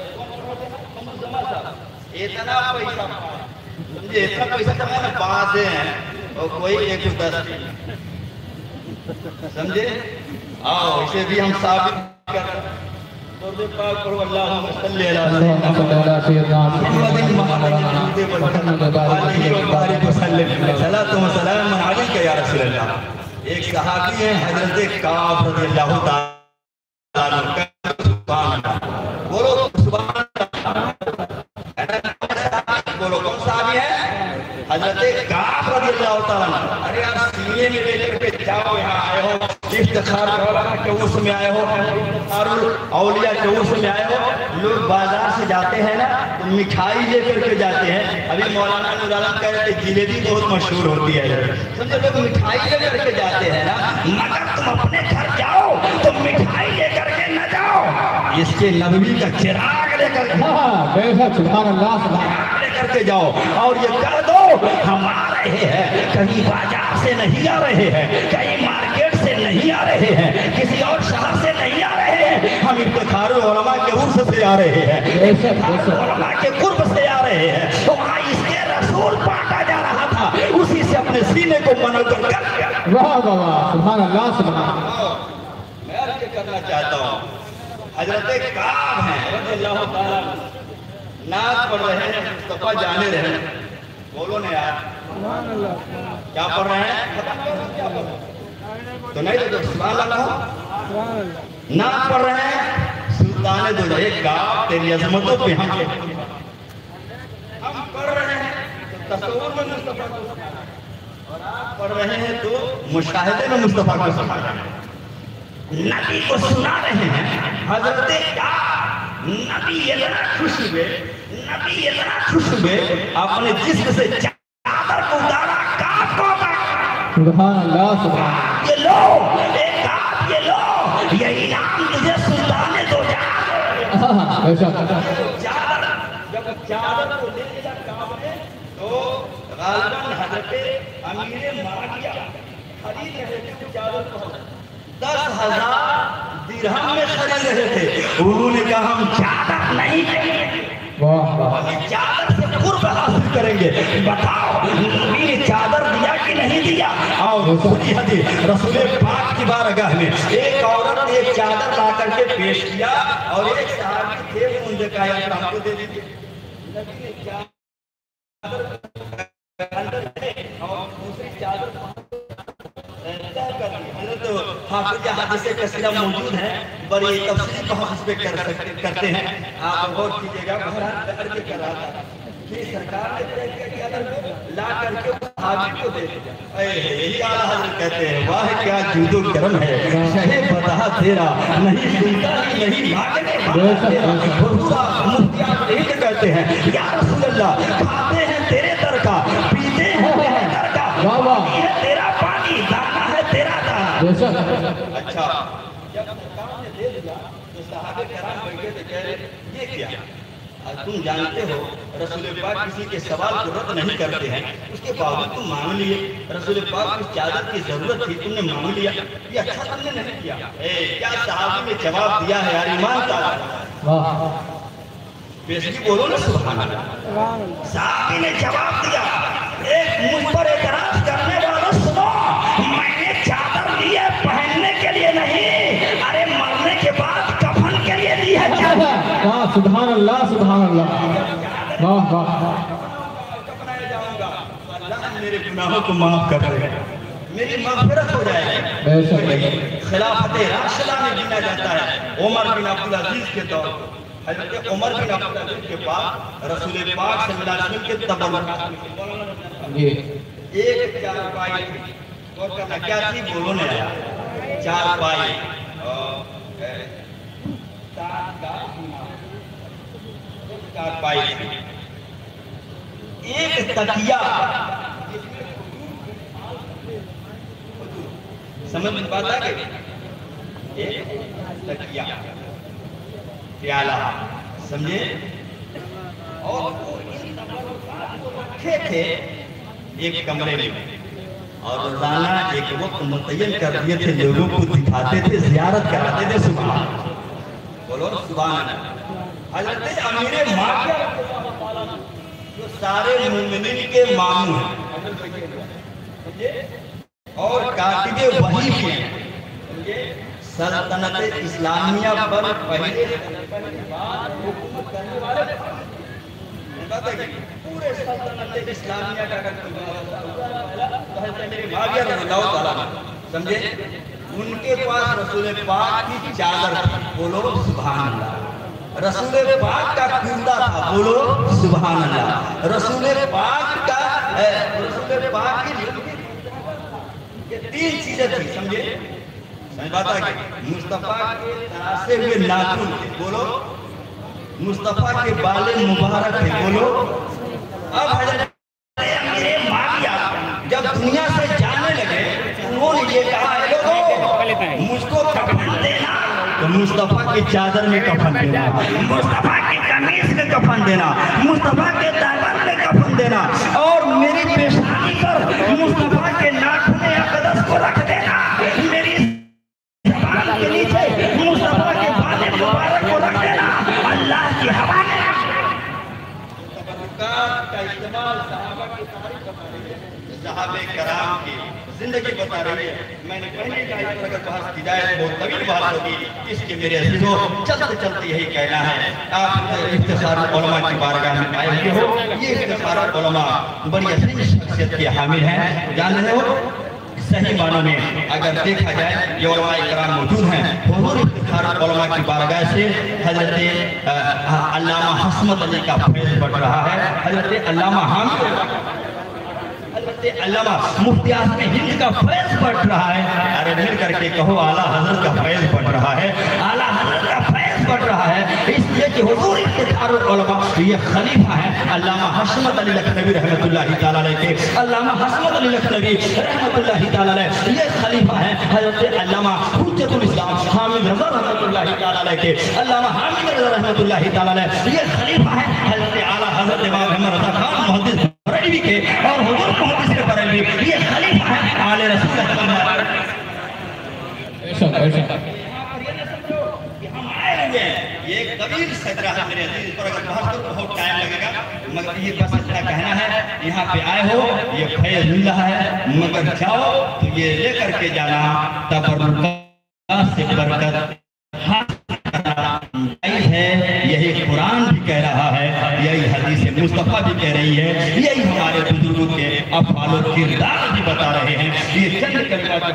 इतना पैसा समझे, इतना पैसा तो मैंने बांधे हैं और कोई एक सौ दस समझे। आओ इसे भी हम साबित कर एक सहाबी है हजरत काब रज़ियल्लाहु ताला अन्हु। बोलो सुभान अल्लाह, बोलो कौन साहबी है? हजरत काब रज़ियल्लाहु ताला अन्हु। अरे यार सीने में लेकर के जाओ, यहाँ आए हो इफ्तिखार के उर्स में आए हो, औलिया के उर्स में आए हो। लोग बाजार से जाते हैं ना तो मिठाई लेकर के जाते हैं। अभी मौलाना नुराला कह रहे थे जिलेबी बहुत मशहूर होती है, समझे, लोग मिठाई लेकर के जाते हैं ना, मगर तुम अपने घर जाओ तो मिठाई लेकर के न जाओ, इसके नबी का चिराग लेकर के बेशक, सुभान अल्लाह, सुभान लेकर के जाओ। और ये कर दो हम आ रहे हैं, कहीं बाजार से नहीं आ रहे हैं, कहीं मार्केट से नहीं आ रहे हैं, किसी और शहर से नहीं आ रहे हैं, हम इफ्तिखारुल उलमा के उर्स से आ रहे हैं, उलमा के कुर्ब से आ रहे हैं। तो वहाँ इसके रसूल बांटा जा रहा था, उसी से अपने सीने को मनोकर कर दिया। वाह वाह, सुभान अल्लाह, सुभान। मैं अर्ज करना चाहता हूँ, हजरत काब हैं रज़ियल्लाहु ताला नाज पढ़ रहे हैं, मुस्तफा जाने रहे। बोलो ना यार, क्या पढ़ रहे हैं? तो नहीं तो सुभान अल्लाह नाज पढ़ रहे हैं। सुल्तान दो जहां काब तेरी अजमतों पे हम हम पढ़ रहे हैं, तस्वुर में मुस्तफा को सुना रहे हैं और आप पढ़ रहे हैं तो मुशाहिदे में मुस्तफा को सुना रहे हैं। नबी को सुना रहे हैं, हजरत क्या नबी इतना खुश हुए, नबी इतना खुश हुए अपने जिस्म से चादर को उतारा, काफ को उतारा। सुभान अल्लाह सुभान अल्लाह। ये लो एक काफ, ये लो ये इनाम तुझे सुल्तान ने दो जा। चादर जब चादर को ले लिया काफ ने तो गालिबन हजरत अमीर मारिया खरीद रहे थे चादर को, दस हजार दिरहम में खरीद रहे थे। उन्होंने कहा हम चादर नहीं करेंगे, वाह वाह, चादर से कुर्ब हासिल करेंगे। बताओ नबी ने चादर दिया कि नहीं दिया? और दूसरी हदीस रसूल पाक की बारगाह में एक औरत ने एक चादर ला करके पेश किया और एक सहाबी थे उनसे कहा यार हमको दे दीजिए। नबी ने चादर अंदर थे और दूसरी चादर तो हाफिज हदीस कसीरा मौजूद है, बड़ी तफसील बहस पे कर सकते करते हैं, आप गौर कीजिएगा। बहरहाल अर्ज कर रहा था कि सरकार ने तय किया कि अगर ला करके हाफिज को दे दिया। यही आला हज़रत कहते हैं वाह क्या जूदो करम है, शहे बता तेरा नहीं सुनता नहीं मांगने वाला। मुफ्ती आप यही कहते हैं या रसूल अल्लाह, खाते हैं तेरे दर का, पीते हैं तेरे दर का, पानी है तेरा पानी, दाना है तेरा दाना। अच्छा, जब सरकार ने दे दिया तो सहाबे कराम बैठे थे, कह रहे ये क्या? अब तुम जानते हो रसूल पाक किसी के सवाल को रद्द नहीं करते हैं, उसके बावजूद तुम मांग लिए। रसूल पाक की चादर की जरूरत थी, तुमने मांग लिया, ये अच्छा तुमने नहीं किया। ए, क्या सहाबी ने जवाब दिया है यार, ईमान का बेशकी बोलो ना सुभान अल्लाह। सहाबी ने जवाब दिया, एक मुझ पर एतराज करने वाला सुनो, मैंने चादर ली है पहनने के लिए नहीं, अरे मरने के बाद कफन के लिए ली है चादर। वाह सुभान अल्लाह सुभान अल्लाह, वाह वाह। कफनाया जाऊंगा तो अल्लाह मेरे गुनाहों को माफ कर देगा, मेरी मग़फ़िरत हो जाएगी। खिलाफत राशिदा में गिना जाता है उमर बिन अब्दुल अजीज के दौर को। हज़रत उमर बिन अब्दुल अजीज के बाद रसूल पाक सल्लल्लाहु अलैहि वसल्लम के तबर्रुक जी एक चारपाई थी, और कहना क्या थी बोलो ने आया चारपाई चारपाई थी, एक तकिया, समझ में बात आ गई? एक तकिया प्याला, समझे? और रखे थे एक कमरे में और रोजाना एक वक्त मुतय्यन कर दिए थे, लोगों को दिखाते थे, जियारत कराते थे। सुभान बोलो सुभान। हजरत अमीर माकिया जो सारे मुमिनीन के मामू हैं और कातिबे वही भी हैं, सल्तनत इस्लामिया पर पहले पूरे सल्तनत इस्लामिया का समझे, उनके पास रसूल पाक की चादर थी, बोलो सुभान अल्लाह। रसूल पाक का कुर्ता था, बोलो सुभान अल्लाह। रसूल पाक का रसूल पाक की तीन चीजें थी, समझे? समझ बात आ गई? मुस्तफा के तरासे हुए नाखून थे, बोलो मुस्तफा के बाले मुबारक थे, बोलो। अब हजरत अमीर माकिया जब दुनिया से जाने लगे, उन्होंने ये कहा लोगों मुझको कफन देना, तो मुस्तफा की चादर में कफन देना, मुस्तफा की कमीज में कफन देना, मुस्तफा के दामन में कफन देना, और मेरी पेशानी पर मुस्तफा के नाखून अक़दस को रख देना, मेरी ज़बान के नीचे मुस्तफा के बाले मुबारक को रख देना। अल्लाह की हवा में का इस्तेमाल सहाबा की तारीफ बता रही है, सहाबे कराम की जिंदगी बता रही है। मैंने पहले कहा अगर बहस की जाए बहुत तवील बहस होगी, इसके मेरे अज़ीज़ों चलते चलते यही कहना है, आप इख्तिसार उलमा की बारगाह में आए हुए हो, ये इख्तिसार उलमा बड़ी अजीम शख्सियत के हामिल हैं, जान रहे हो। सही मानों में अगर देखा जाए ये उलमा इकराम मौजूद हैं, हुजूर इख्तिसार उलमा की बारगाह से हजरत अल्लामा हस्मत अली का फैज़ बढ़ रहा है, हजरत अल्लामा हामिद علامہ مفتی اعظم ہند کا فیض بڑھ رہا ہے. ارے مل کر کے کہو اعلیٰ حضرت کا فیض بڑھ رہا ہے, اعلیٰ حضرت کا فیض بڑھ رہا ہے. اس لیے کہ حضور افتخار العلماء یہ خلیفہ ہیں علامہ حشمت علی لکھنوی رحمۃ اللہ تعالیٰ علیہ کے. علامہ حشمت علی لکھنوی رحمۃ اللہ تعالیٰ علیہ یہ خلیفہ ہیں حضرت علامہ حجت الاسلام حامد رضا رحمۃ اللہ تعالیٰ علیہ کے. علامہ حامد رضا رحمۃ اللہ تعالیٰ علیہ یہ خلیفہ ہیں حضرت اعلیٰ حضرت امام محمد رضا خان محدث بریلوی کے, اور حضور محدث بریلوی یہ خلیفہ ہیں آل رسول اللہ. یہ ایک طویل سجرہ ہے میرے عزیز, پر اگر بحث کرو بہت ٹائم لگے گا, مگر یہ بس اتنا کہنا ہے یہاں پہ آئے ہو یہ فیض مل رہا ہے, مگر جاؤ تو یہ لے کر کے جانا تبرکات سے برکت ہے. یہی قرآن بھی کہہ رہا ہے, یہی حدیث مصطفیٰ بھی کہہ رہی ہے, یہی ہمارے بزرگوں کے افعال و کردار بھی بتا رہے ہیں. یہ چند کلمات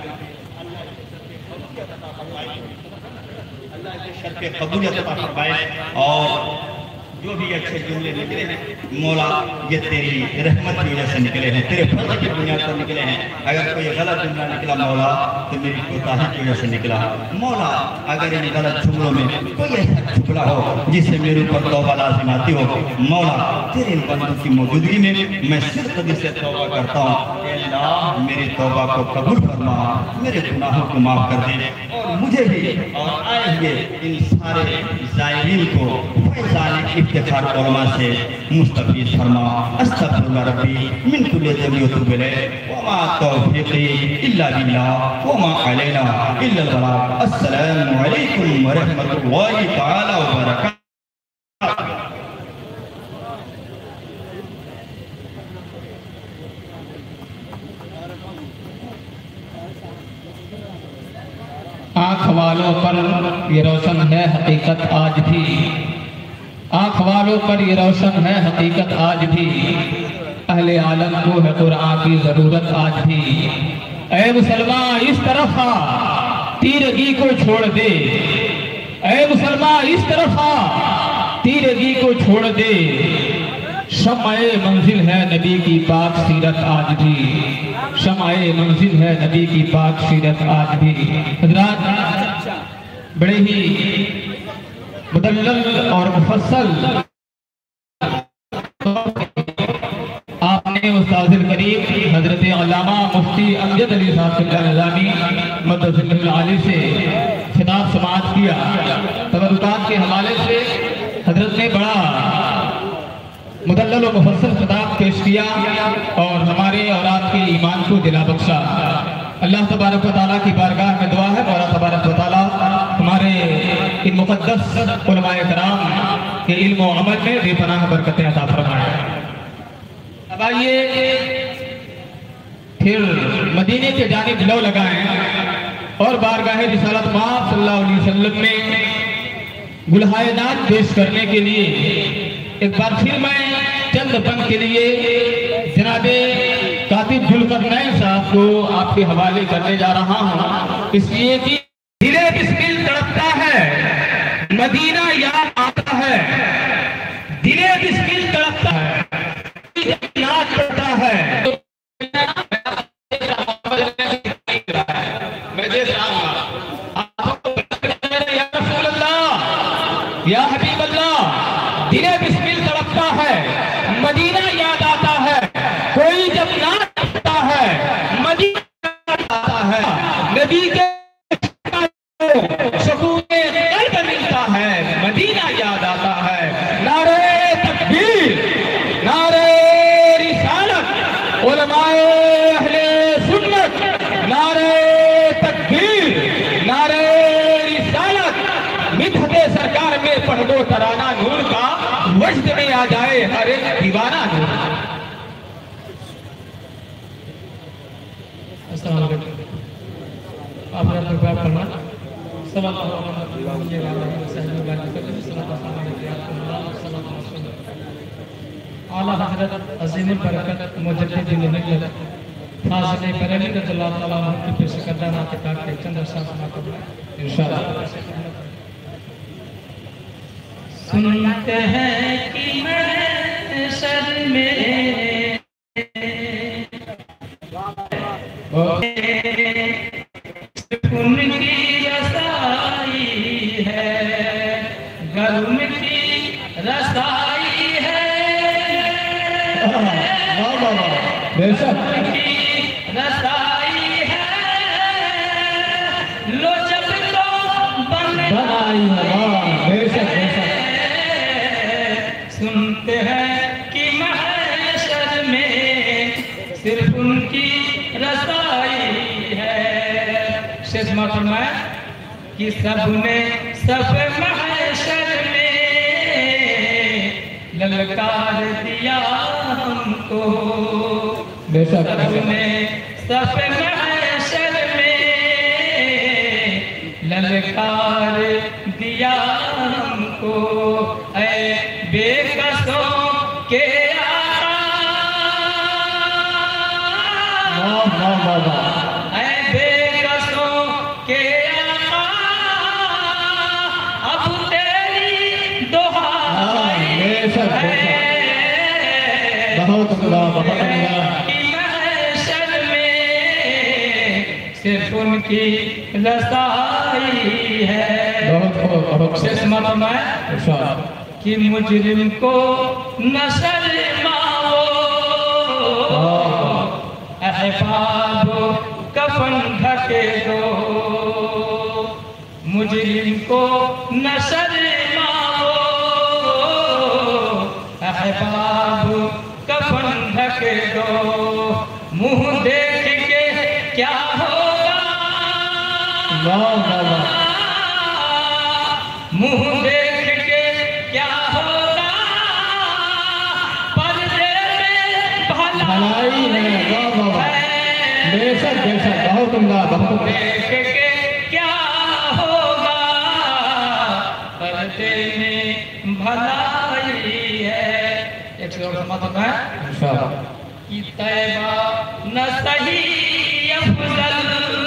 شرف قبولیت عطا فرمائے, اور جو بھی اچھے جملے نکلے ہیں مولا یہ تیری رحمت کی وجہ سے نکلے ہیں, تیرے فضل کی بنیاد پر نکلے ہیں. اگر کوئی غلط جملہ نکلا مولا تو میری کوتاہی کی وجہ سے نکلا. مولا اگر ان غلط جملوں میں کوئی ایسا جملہ ہو جس سے میرے اوپر توبہ لازم آتی ہو, مولا تیرے ان بندوں کی موجودگی میں میں صرف دل سے توبہ کرتا ہوں. اے اللہ میری توبہ کو قبول فرما, میرے گناہوں کو معاف کر دے, اور مجھے بھی اور آئے ہوئے ان سارے زائرین کو فیضان افتخار علماء سے مستفید فرما. استغفر ربی من کل ذنب واتوب الیہ, وما توفیقی الا باللہ, وما علینا الا البلاغ. السلام علیکم ورحمۃ اللہ تعالی وبرکاتہ. آنکھ والوں پر یہ روشن ہے حقیقت آج بھی, آنکھ والوں پر یہ روشن ہے حقیقت آج بھی, اہل عالم کو ہے قرآن کی ضرورت آج بھی. اے مسلمان اس طرف آ, تیرگی کو چھوڑ دے. اے مسلمان اس طرف آ, تیرگی کو چھوڑ دے. شمع منزل ہے نبی کی پاک سیرت آج بھی, شمع منزل ہے نبی کی پاک سیرت آج بھی. حضرات بڑے ہی مدلل اور مفصل آپ نے استاذ الکریم حضرت علامہ مفتی امجد علی صاحب اللہ نظامی مدد العالی سے خطاب سماعت کیا. تبرکات کے حوالے سے حضرت نے بڑا مدلل و مفصل خطاب پیش کیا, اور ہمارے اور آپ کے ایمان کو دلا بخشا. اللہ تبارک و تعالیٰ کی بارگاہ میں دعا ہے مولا تبارک و تعالیٰ ہمارے ان مقدس علماء کرام کے علم و عمل میں بے پناہ برکتیں عطا فرمائے. اب آئیے پھر مدینے کے جانب لو لگائیں اور بارگاہ رسالت مآب صلی اللہ علیہ وسلم میں گلہائے نعت پیش کرنے کے لیے ایک بار پھر میں چند پن کے لیے جناب کاتب ذوالقرنین صاحب کو آپ کے حوالے کرنے جا رہا ہوں, اس لیے کہ دل بسمل تڑپتا ہے, مدینہ یاد آتا ہے. دل بسمل تڑپتا ہے, یاد کرتا ہے. میں دیکھ رہا ہوں یا رسول اللہ, یا حبیب اللہ, دل بسمل تڑپتا ہے, مدینہ یاد آتا ہے. کوئی جب نہ کرتا ہے مدینہ یاد آتا ہے. نبی کے سکون قلب ملتا ہے, مدینہ یاد آتا ہے. نعرہ تکبیر, نعرہ رسالت, علماء اہل سنت, نعرہ تکبیر, نعرہ رسالت. مدحت سرکار میں پڑھ دو ترانہ نور کا, وجد میں آ جائے ہر ایک دیوانہ نور. السلام علیکم. آپ نے اپنے بات پڑھنا صلی اللہ علیہ وسلم. اعلیٰ حضرت عظیم البرکت مجدد ملت فاضل بریلوی رضی اللہ تعالیٰ عنہ کی پیش کردہ نعت پاک کے چند ارشاد سماعت ہوگا انشاءاللہ. سنتے ہیں کہ محشر میں ان کی رسائی ہے گرم کی رسائی ہے بے شک کی رسائی ہے لو جب تو بنائی ہے واہ بے شک بے شک سنتے ہیں کہ محشر میں صرف ان کی رسائی ہے شیخ ماں فرمایا کہ سب نے سب محشر میں للکار دیا ہم کو بے شک سب نے سب محشر میں للکار دیا ہم کو اے بے قصوں کے واہ واہ واہ واہ اے بے قصوں کے آقا اب تیری دعائی بے شک بے شک بہت عمدہ بہت عمدہ کہ محشر میں صرف ان کی رسائی ہے بہت بہت بہت شیخ مرحبا ہے ارشاد کہ مجرم کو نہ شرماؤ احباب کفن ڈھکے دو مجرم کو نہ شرماؤ احباب کفن ڈھکے دو منہ دیکھ کے کیا ہوگا واہ واہ واہ منہ دیکھ کے کیا ہوگا پردے میں بھلائی ہے واہ واہ واہ بے شک بے شک بہت عمدہ بہت عمدہ دیکھ کے کیا ہوگا پردے میں بھلائی ہے ایک سے اور مطلب ہے ارشاد کہ طیبہ نہ صحیح افضل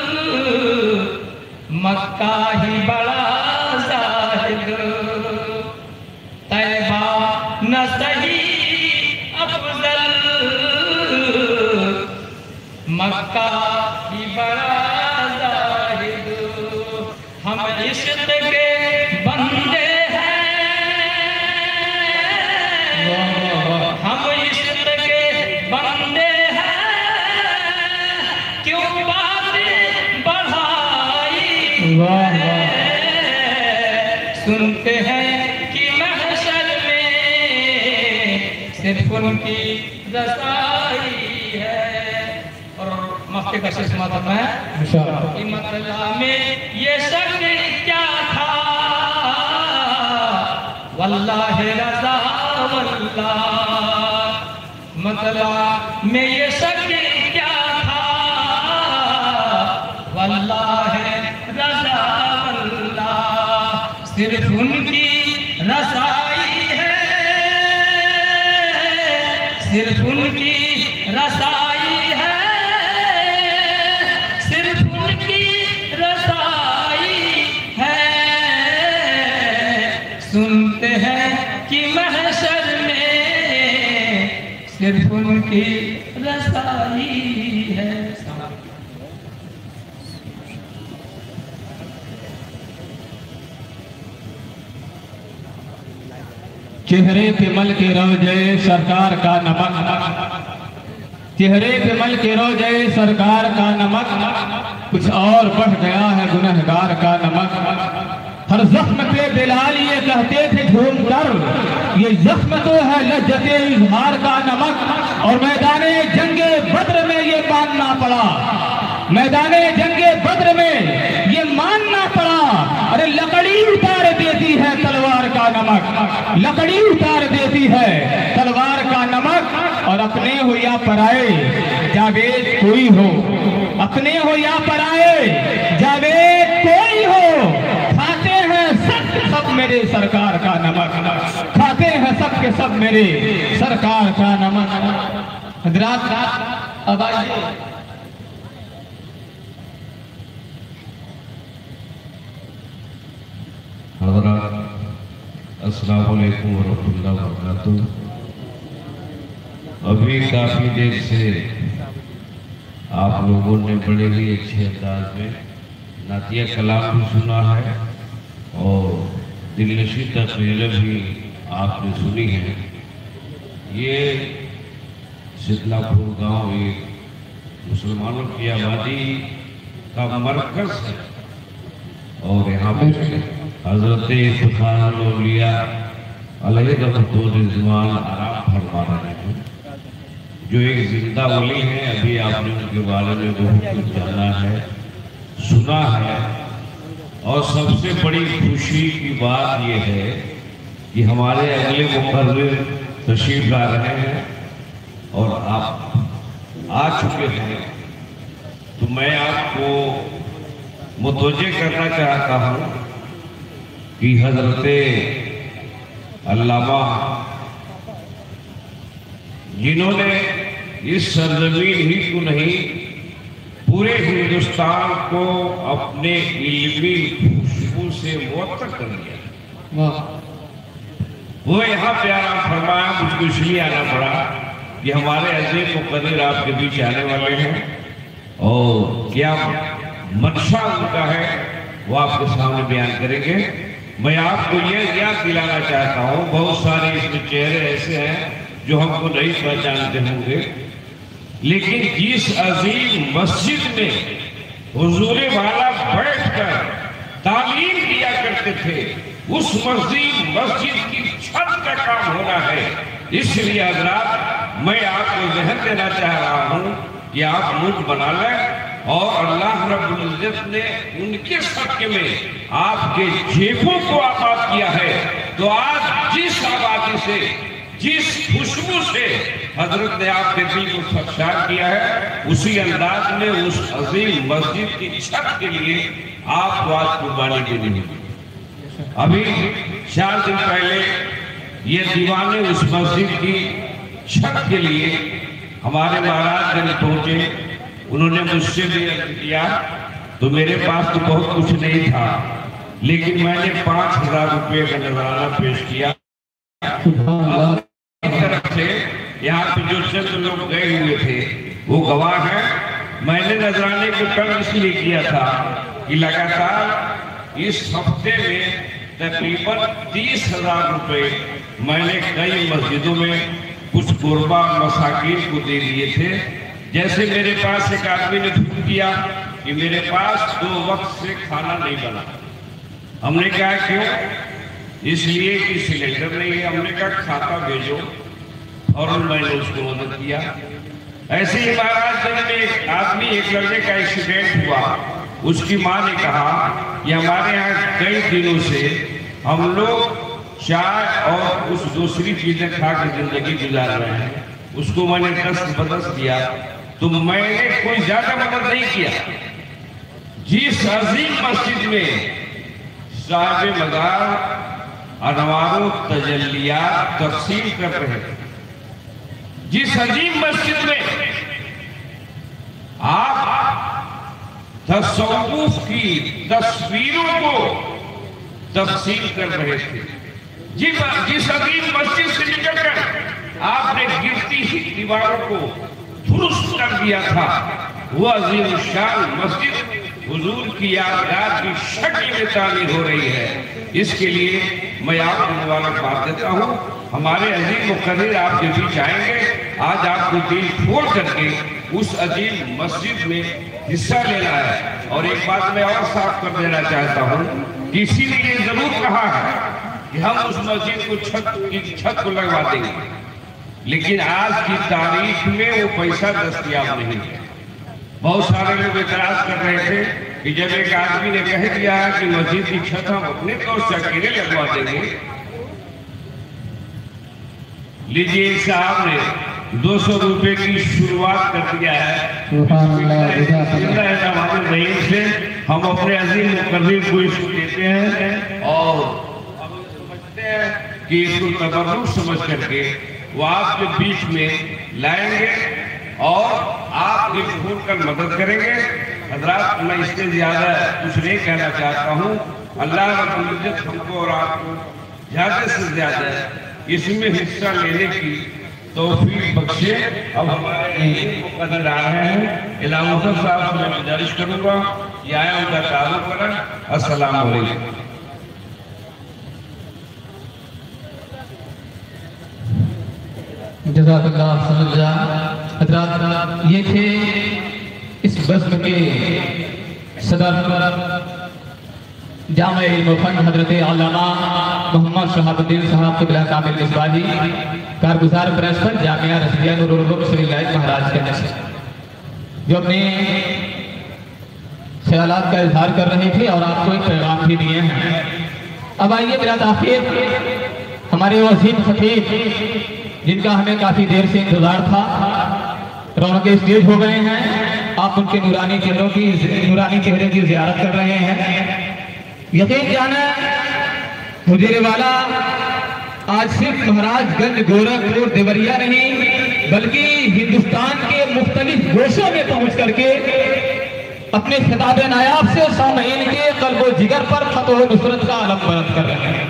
مکہ ہی بڑا زاہد طیبہ نہ صحیح افضل مکہ ہی بڑا زاہد ہم عشق کے بندے ہیں واہ واہ واہ ہم عشق کے بندے ہیں کیوں باتیں بڑھائی واہ واہ سنتے ہیں کہ محشر میں صرف ان کی رسائی ہے اور مفتی کا شیخ ماتم ہے ارشاد کہ مطلع میں یہ شک کیا تھا واللہ رضا واللہ مطلع میں یہ شک کیا تھا واللہ رضا واللہ صرف ان کی رسائی ہے صرف ان کی رسائی ہے صرف ان کی رسائی ہے سنتے ہیں کہ محشر میں صرف ان کی رسائی ہے چہرے پہ مل کے رو جائے سرکار کا نمک چہرے پہ مل کے رو جائے سرکار کا نمک کچھ اور بڑھ گیا ہے گنہگار کا نمک ہر زخم پہ بلال یہ کہتے تھے جھوم کر یہ زخم تو ہے لذت اظہار کا نمک اور میدان جنگ بدر میں یہ ماننا پڑا میدان جنگ بدر میں یہ ماننا پڑا ارے لکڑی اتار دیتی ہے تلوار کا نمک لکڑی اتار دیتی ہے تلوار کا نمک اور اپنے ہو یا پرائے جاوید کوئی ہو اپنے ہو یا پرائے جاوید کوئی ہو کھاتے ہیں سب کے سب میرے سرکار کا نمک کھاتے ہیں سب کے سب میرے سرکار کا نمک حضرات اب آئیے حضرات السلام علیکم ورحمۃ اللہ وبرکاتہ ابھی کافی دیر سے आप लोगों ने बड़े ही अच्छे अंदाज में नातिया कलाम भी सुना है और दिलनशी तकरीरें भी आपने सुनी है। ये सिद्धलापुर गांव एक मुसलमानों की आबादी का मरकज है और यहाँ पे हजरत इफ्तिखारुल औलिया अलैहिर्रहमतुर्रिज़वान आराम फरमा रहे हैं, जो एक जिंदा वली हैं। अभी आपने उनके बारे में बहुत कुछ जाना है, सुना है। और सबसे बड़ी खुशी की बात यह है कि हमारे अगले मुकर्रिर तशरीफ ला रहे हैं और आप आ चुके हैं, तो मैं आपको मुतवज्जे करना चाहता हूँ कि हजरत अल्लामा जिन्होंने इस सरजमीन ही को नहीं पूरे हिंदुस्तान को अपने इल्मी खुशबू से मुअत्तर कर दिया, वो यहाँ पे आराम फरमाया। मुझको इसलिए आना पड़ा कि हमारे अजीज मुक़द्दर आपके बीच आने वाले हैं और क्या मंशा उनका है वो आपके सामने बयान करेंगे। मैं आपको ये याद दिलाना चाहता हूँ, बहुत सारे इसमें चेहरे ऐसे हैं जो हमको नहीं पहचानते होंगे, लेकिन जिस अजीम मस्जिद में हुजूर वाला बैठकर तालीम दिया करते थे, उस मस्जिद मस्जिद की छत का काम होना है। इसलिए हज़रात मैं आपको ज़हन देना चाह रहा हूँ कि आप मुझ बना लें और अल्लाह रब्बुल इज्जत ने उनके सदक़े में आपके जेबों को आबाद किया है। तो आज जिस आबादी से, जिस खुशबू से हजरत ने आपके दिल को सरशार किया है, उसी अंदाज में उस अजीम मस्जिद की छत के लिए आपको आज कुर्बानी देनी होगी। अभी चार दिन पहले ये दीवाने उस मस्जिद की छत के लिए हमारे महाराज गंज पहुंचे। उन्होंने मुझसे भी अर्ज किया, तो मेरे पास तो बहुत कुछ नहीं था, लेकिन मैंने पांच हजार रुपये का नजराना पेश किया तरफ से। यहाँ पे जो चंद लोग गए हुए थे वो गवाह हैं। मैंने नजराने को कल इसलिए किया था कि लगातार इस हफ्ते में तकरीबन तीस हजार रुपये मैंने कई मस्जिदों में कुछ गुरबा मसाकिन को दे दिए थे। जैसे मेरे पास एक आदमी ने फोन किया कि मेरे पास दो वक्त से खाना नहीं बना। हमने कहा क्यों? इसलिए कि सिलेंडर नहीं है। हमने कहा खाता भेजो, और मैंने उसको मदद किया। ऐसे ही महाराजगंज में एक आदमी, एक लड़के का एक्सीडेंट हुआ। उसकी माँ ने कहा कि हमारे यहाँ कई दिनों से हम लोग चाय और कुछ दूसरी चीजें खा के जिंदगी गुजार रहे हैं। उसको मैंने दस्त बदस्त दिया, तो मैंने कोई ज्यादा मदद नहीं किया। जिस अजीम मस्जिद में साहिब मज़ार अनवारो तजल्लियात तफसील कर रहे थे, जिस अजीम मस्जिद में आप तसव्वुफ की तस्वीरों को तफसील कर रहे थे, जिस जिस अजीम मस्जिद से निकलकर आपने गिरती हुई दीवारों को दुरुस्त कर दिया था, वो अजीम शान मस्जिद हुजूर की यादगार की शक्ल में तामीर हो रही है। इसके लिए मैं आपको मुबारकबाद देता हूँ। हमारे अजीम मुक़र्रिर आपके बीच आएंगे। आज आपको दिल खोल करके उस अजीम मस्जिद में हिस्सा लेना है। और एक बात मैं और साफ कर देना चाहता हूँ, किसी ने ये जरूर कहा है कि हम उस मस्जिद को छत की छत को लगवा देंगे, लेकिन आज की तारीख में वो पैसा दस्तयाब नहीं है। बहुत सारे लोग एतराज कर रहे थे कि जब एक आदमी ने कह दिया है कि मस्जिद की छत हम अपने तौर से अकेले लगवा देंगे। लीजिए, साहब ने दो सौ रुपए की शुरुआत कर दिया है। से हम अपने अजीम मुक़र्रिर को इसको देते हैं और हम समझते हैं कि इसको तबर्रुक समझ करके वो आपके बीच में लाएंगे और आप दिल खोल कर मदद करेंगे। हज़रात, मैं इससे ज्यादा कुछ नहीं कहना चाहता हूँ। अल्लाह रब्बुल इज्जत हमको और आपको ज्यादा से ज्यादा इसमें हिस्सा लेने की توفیق بخشے۔ اب ہمارے مقدر آ رہے ہیں، علامہ صاحب سے میں گزارش کروں گا یہ آیا ان کا تعلق کریں۔ السلام علیکم۔ جزاک اللہ سمجھا حضرات، یہ تھے اس بزم کے صدر جامع علم و فن حضرت علامہ محمد شہاب الدین صاحب قبلہ کامل مصباحی، کارگزار پرنسپل جامعہ رضویہ نور العلوم سری لائق مہاراج کے نشر، جو اپنے خیالات کا اظہار کر رہے تھے اور آپ کو ایک پیغام بھی دیے ہیں۔ اب آئیے میرا تاخیر ہمارے وہ عظیم خطیب جن کا ہمیں کافی دیر سے انتظار تھا، رونق اسٹیج ہو گئے ہیں، آپ ان کے نورانی چہروں کی نورانی چہرے کی زیارت کر رہے ہیں۔ یقین جانا حجرے والا آج صرف مہاراج گنج گورکھپور دیوریا نہیں بلکہ ہندوستان کے مختلف گوشوں میں پہنچ کر کے اپنے خطاب نایاب سے سامعین کے قلب و جگر پر فتح و نصرت کا علم بلند کر رہے ہیں۔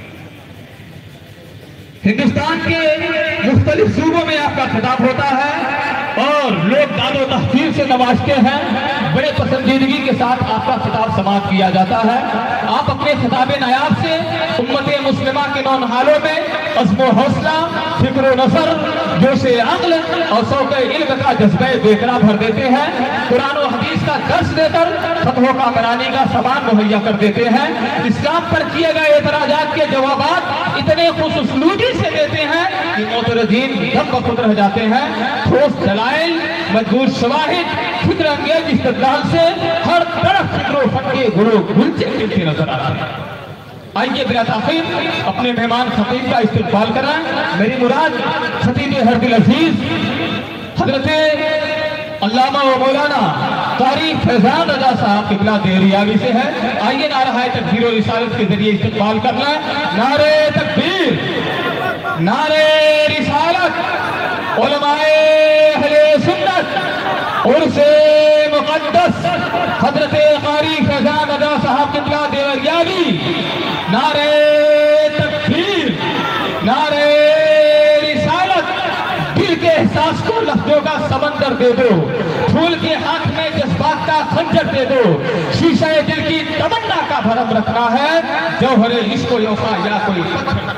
ہندوستان کے مختلف صوبوں میں آپ کا خطاب ہوتا ہے اور لوگ داد و تحقیر سے نوازتے ہیں، بڑے پسندیدگی کے ساتھ آپ کا خطاب سماعت کیا جاتا ہے۔ آپ اپنے خطاب نایاب سے امت مسلمہ کے نونہالوں میں عزم و حوصلہ، فکر و نصر، جوش عقل اور شوق علم کا جذبہ بیکرا بھر دیتے ہیں، قرآن و حدیث کا درس دے کر فتح و کامرانی کا سامان مہیا کر دیتے ہیں، اسلام پر کیے گئے اعتراضات کے جوابات اتنے خوش اسلوبی سے دیتے ہیں کہ معترضین دم بخود رہ جاتے ہیں۔ ٹھوس دلائل، مجبور شواہد، فکر انگیز استدلال سے ہر طرف فکر و فن کے گروہ گلچے کھلتے نظر آتے ہیں۔ آئیے بلا تاخیر اپنے مہمان خطیب کا استقبال کریں۔ میری مراد خطیب ہرد العزیز حضرت علامہ و مولانا قاری فیضان رضا صاحب قبلہ دیوریاوی سے ہے۔ آئیے نعرہ تکبیر و رسالت کے ذریعے استقبال کر لیں۔ نعرہ تکبیر، نعرہ رسالت، علماء اہل سنت، عرس مقدس حضرت قاری فیضان رضا صاحب قبلہ دیوریاوی، نعرہ تکبیر، نعرہ رسالت۔ دل کے احساس کو لفظوں کا سمندر دے دو، پھول کے ہاتھ میں جذبات کا خنجر دے دو، شیشہ دل کی تمنا کا بھرم رکھنا ہے، جوہر عشق و وفا یا کوئی پتھر۔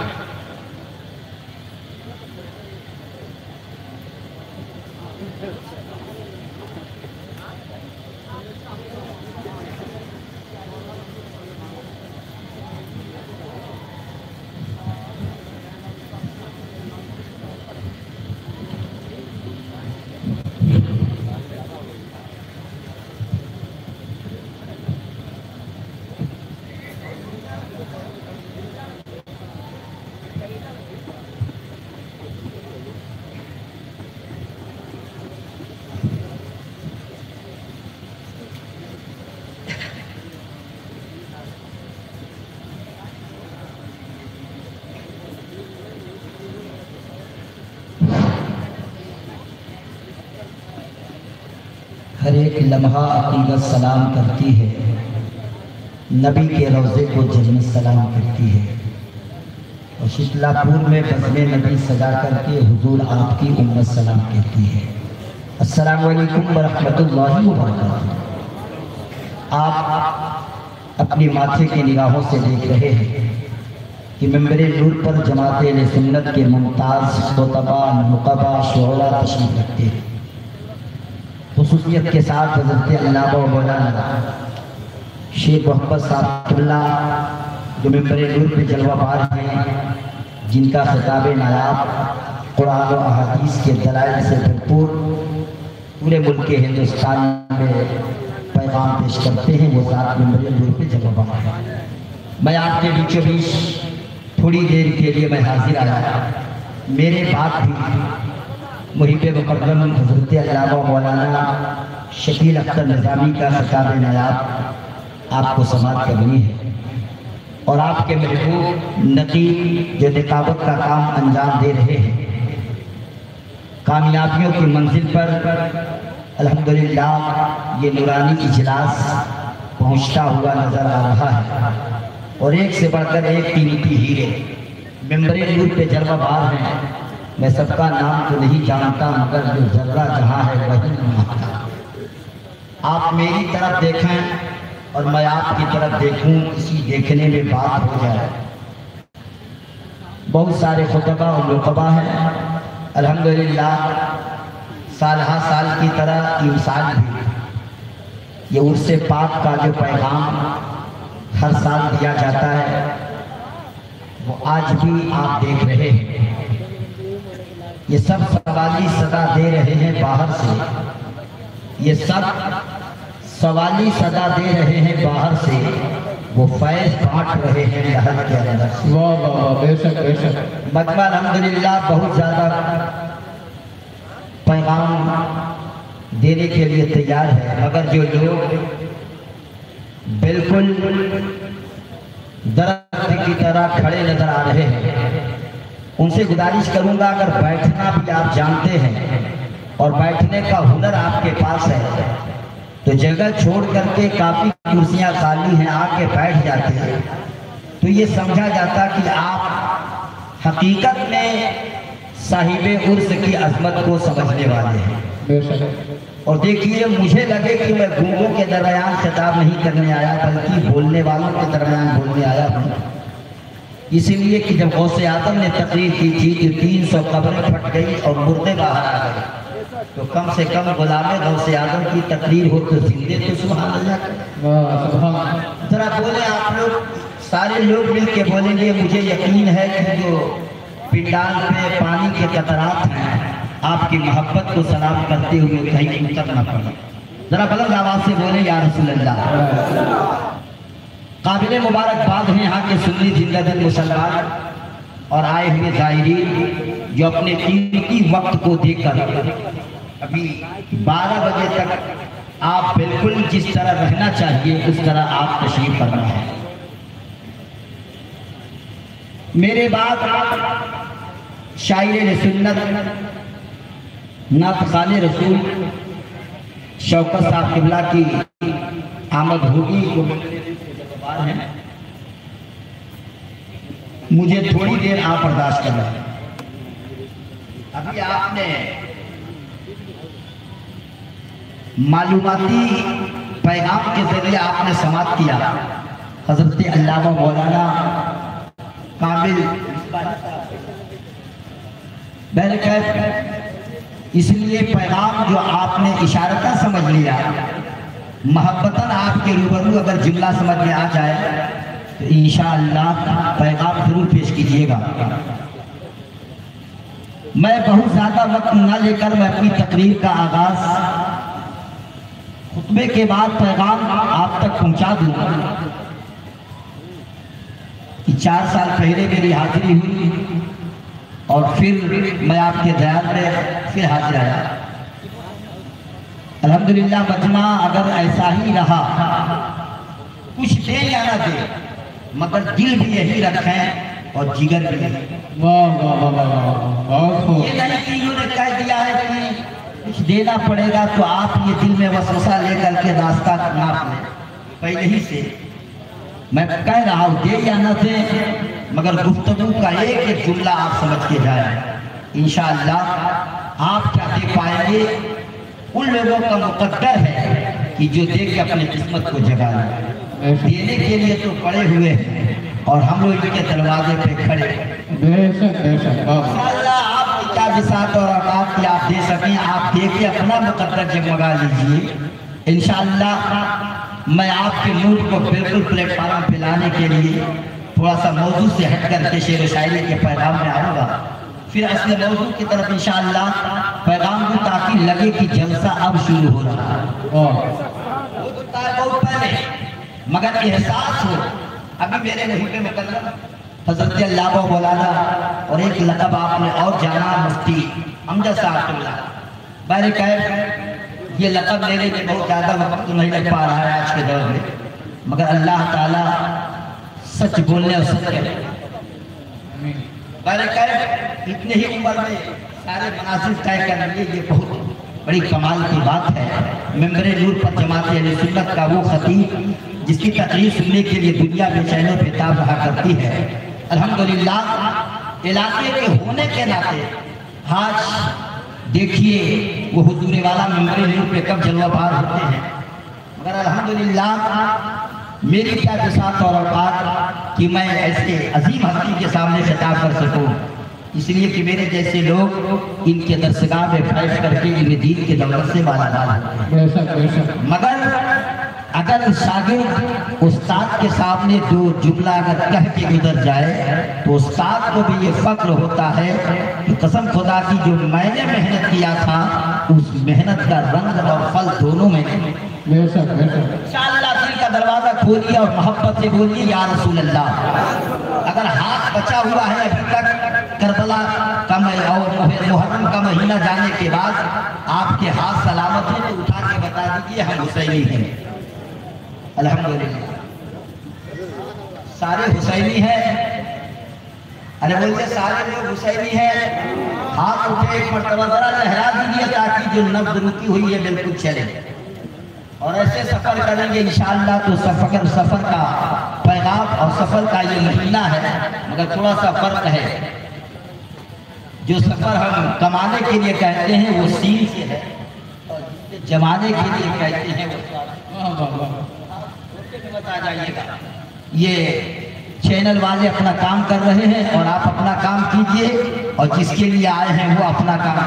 ہر ایک لمحہ عقیدت سلام کرتی ہے، نبی کے روضے کو جنت سلام کرتی ہے، اور شتلا پور میں بزم نبی سجا کر کے حضور آپ کی امت سلام کہتی ہے۔ السلام علیکم ورحمۃ اللہ وبرکاتہ۔ آپ اپنی ماتھے کی نگاہوں سے دیکھ رہے ہیں کہ منبر نور پر جماعت اہل سنت کے ممتاز خطبا، نقبا، شعراء تشریف رکھتے ہیں۔ خصوصیت کے ساتھ حضرت علامہ و مولانا شیخ محمد صاحب اللہ جو منبر نور پہ جلوہ بار ہیں، جن کا خطاب نایاب قرآن و احادیث کے دلائل سے بھرپور پورے ملک ہندوستان میں پیغام پیش کرتے ہیں، وہ ذات منبر نور پہ جلوہ بار ہے۔ میں آپ کے بیچوں بیچ تھوڑی دیر کے لیے میں حاضر آیا، میرے بعد بھی محب مکرم حضرت علامہ مولانا شکیل اختر نظامی کا خطاب نایاب آپ کو سماعت کرنی ہے، اور آپ کے محبوب نقیب جو نقابت کا کام انجام دے رہے ہیں، کامیابیوں کی منزل پر الحمدللہ یہ نورانی اجلاس پہنچتا ہوا نظر آ رہا ہے، اور ایک سے بڑھ کر ایک قیمتی ہیرے منبر نور پہ جلوہ بار ہیں۔ میں سب کا نام تو نہیں جانتا مگر جو ذرہ جہاں ہے وہی مانتا۔ آپ میری طرف دیکھیں اور میں آپ کی طرف دیکھوں، اسی دیکھنے میں بات ہو جائے۔ بہت سارے خطبہ اور نقبہ ہیں، الحمدللہ سالہ سال کی طرح امسال بھی یہ عرس پاک کا جو پیغام ہر سال دیا جاتا ہے وہ آج بھی آپ دیکھ رہے ہیں۔ یہ سب سوالی صدا دے رہے ہیں باہر سے، یہ سب سوالی صدا دے رہے ہیں باہر سے، وہ فیض بانٹ رہے ہیں لہر کے اندر سے۔ واہ واہ بے شک بے شک۔ مجمع الحمدللہ بہت زیادہ پیغام دینے کے لیے تیار ہے، مگر جو لوگ بالکل درخت کی طرح کھڑے نظر آ رہے ہیں ان سے گزارش کروں گا اگر بیٹھنا بھی آپ جانتے ہیں اور بیٹھنے کا ہنر آپ کے پاس ہے تو جگہ چھوڑ کر کے کافی کرسیاں خالی ہیں آ کے بیٹھ جاتے ہیں تو یہ سمجھا جاتا کہ آپ حقیقت میں صاحب عرس کی عظمت کو سمجھنے والے ہیں۔ بے شک۔ اور دیکھیے مجھے لگے کہ میں گونگوں کے درمیان خطاب نہیں کرنے آیا بلکہ بولنے والوں کے درمیان بولنے آیا ہوں، اس لیے کہ جب غوث اعظم نے تقریر کی تھی کہ تین سو قبریں پھٹ گئی اور مردے باہر آ گئے تو کم سے کم غلام غوث اعظم کی تقریر ہو تو زندے تو سبحان اللہ کریں۔ واہ سبحان۔ ذرا بولے آپ لوگ، سارے لوگ مل کے بولیں گے مجھے یقین ہے کہ جو پنڈال پہ پانی کے قطرات ہیں آپ کی محبت کو سلام کرتے ہوئے کہیں اتر نہ پڑے۔ ذرا بلند آواز سے بولیں یا رسول اللہ۔ قابل مبارکباد ہیں یہاں کے سنی زندہ دل مسلمان اور آئے ہوئے زائرین جو اپنے قیمتی وقت کو دے کر ابھی بارہ بجے تک آپ بالکل جس طرح رہنا چاہیے اس طرح آپ تشریف فرما ہے۔ میرے بعد شاعر سنت نعت خوان رسول شوکت صاحب قبلہ کی آمد ہوگی جو ہیں مجھے تھوڑی دیر آپ برداشت کرنا ہے۔ ابھی آپ نے معلوماتی پیغام کے ذریعے آپ نے سماعت کیا حضرت علامہ مولانا کامل بہرکیف، اس لیے پیغام جو آپ نے اشارتاً سمجھ لیا محبتاً آپ کے روبرو اگر جملہ سمجھ میں آ جائے تو انشاءاللہ پیغام ضرور پیش کیجیے گا۔ میں بہت زیادہ وقت نہ لے کر میں اپنی تقریر کا آغاز خطبے کے بعد پیغام آپ تک پہنچا دوں کہ چار سال پہلے میری حاضری ہوئی اور پھر میں آپ کے دیار میں پھر حاضر آیا۔ الحمدللہ مجمع اگر ایسا ہی رہا کچھ دے یا نہ دے مگر دل بھی یہی رکھیں اور جگر بھی نہیں۔ واہ واہ واہ واہ بہت خوب۔ یہ نہیں کہ انہوں نے کہہ دیا ہے کہ کچھ دینا پڑے گا تو آپ یہ دل میں وسوسہ لے کر کے راستہ ناپ لیں، پہلے ہی سے میں کہہ رہا ہوں دے یا نہ دے مگر گفتگو کا ایک ایک جملہ آپ سمجھ کے جائیں، انشاءاللہ آپ کیا دے پائیں گے ان لوگوں کا مقدر ہے کہ جو دے کے اپنی قسمت کو جگا لیں۔ دینے کے لیے تو پڑے ہوئے ہیں اور ہم لوگ ان کے دروازے پہ کھڑے۔ بے شک بے شک۔ اللہ آپ کی کیا بساط اور اوقات کی آپ دے سکیں، آپ دے کے اپنا مقدر جگمگا لیجئے۔ انشاءاللہ میں آپ کے موڈ کو بالکل پلیٹ فارم پہ لانے کے لیے تھوڑا سا موضوع سے ہٹ کر کے شعر و شاعری کے پیغام میں آؤں گا، پھر اصل موضوع کی طرف انشاءاللہ پیغام دوں تاکہ لگے کہ جلسہ اب شروع ہو رہا ہے۔ وہ ہوتا ہے بہت پہلے مگر احساس ہو۔ ابھی میرے وہیں پہ مقرر حضرت علامہ مولانا اور ایک لقب آپ نے اور جانا مفتی امجد صاحب اللہ بہرکیف، یہ لقب لینے کے بہت زیادہ وقت نہیں لگ پا رہا ہے آج کے دور میں مگر اللہ تعالیٰ سچ بولنے اور سچ کرے۔ بہرکیف اتنے ہی عمر میں سارے مناظر طے کر لیے یہ بہت بڑی کمال کی بات ہے۔ ممبر نور پر جماعت اہل سنت کا وہ خطیب جس کی تقریر سننے کے لیے دنیا بے چین و بیتاب رہا کرتی ہے، الحمدللہ علاقے کے ہونے کے ناطے आज देखिए वो हुजूर वाला मिंबर नूर पे कब जलवा पार होते हैं, मगर अल्हम्दुलिल्लाह मेरी क्या बिसात और औकात कि मैं ऐसे अजीम हस्ती के सामने खिताब कर सकूं, इसलिए कि मेरे जैसे लोग इनके दरसगाह में बैठ करके इन्हें दीन के दौलत से मालामाल होते हैं। मगर अगर शागिर्द उस्ताद के सामने दो जुमला अगर कह के गुजर जाए तो उस्ताद को भी ये फक्र होता है कि कसम खुदा की जो मैंने मेहनत किया था उस मेहनत का रंग और फल दोनों में इंशाअल्लाह दिल का दरवाजा खोलिए और मोहब्बत से बोलिए या रसूल अल्लाह। अगर हाथ बचा हुआ है अभी तक करबला का और मुहर्रम का महीना जाने के बाद आपके हाथ सलामत है तो उठा के बता दीजिए हम हुसैनी हैं। अल्हम्दुलिल्लाह सारे हुसैनी हैं। अरे बोलिए सारे लोग हुसैनी हैं। हाथ उठे एक मरतबा जरा लहरा दीजिए ताकि जो नब्ज रुकी हुई है बिल्कुल चले। और ऐसे सफर करेंगे इंशाअल्लाह तो सफर सफर का पैगाम और सफर का ये महीना है, मगर थोड़ा सा फर्क है। जो सफर हम कमाने के लिए कहते हैं वो सीन से है और जिससे जमाने के लिए कहते हैं वो बता जाइएगा। ये चैनल वाले अपना काम कर रहे हैं और आप अपना काम कीजिए और जिसके लिए आए हैं वो अपना काम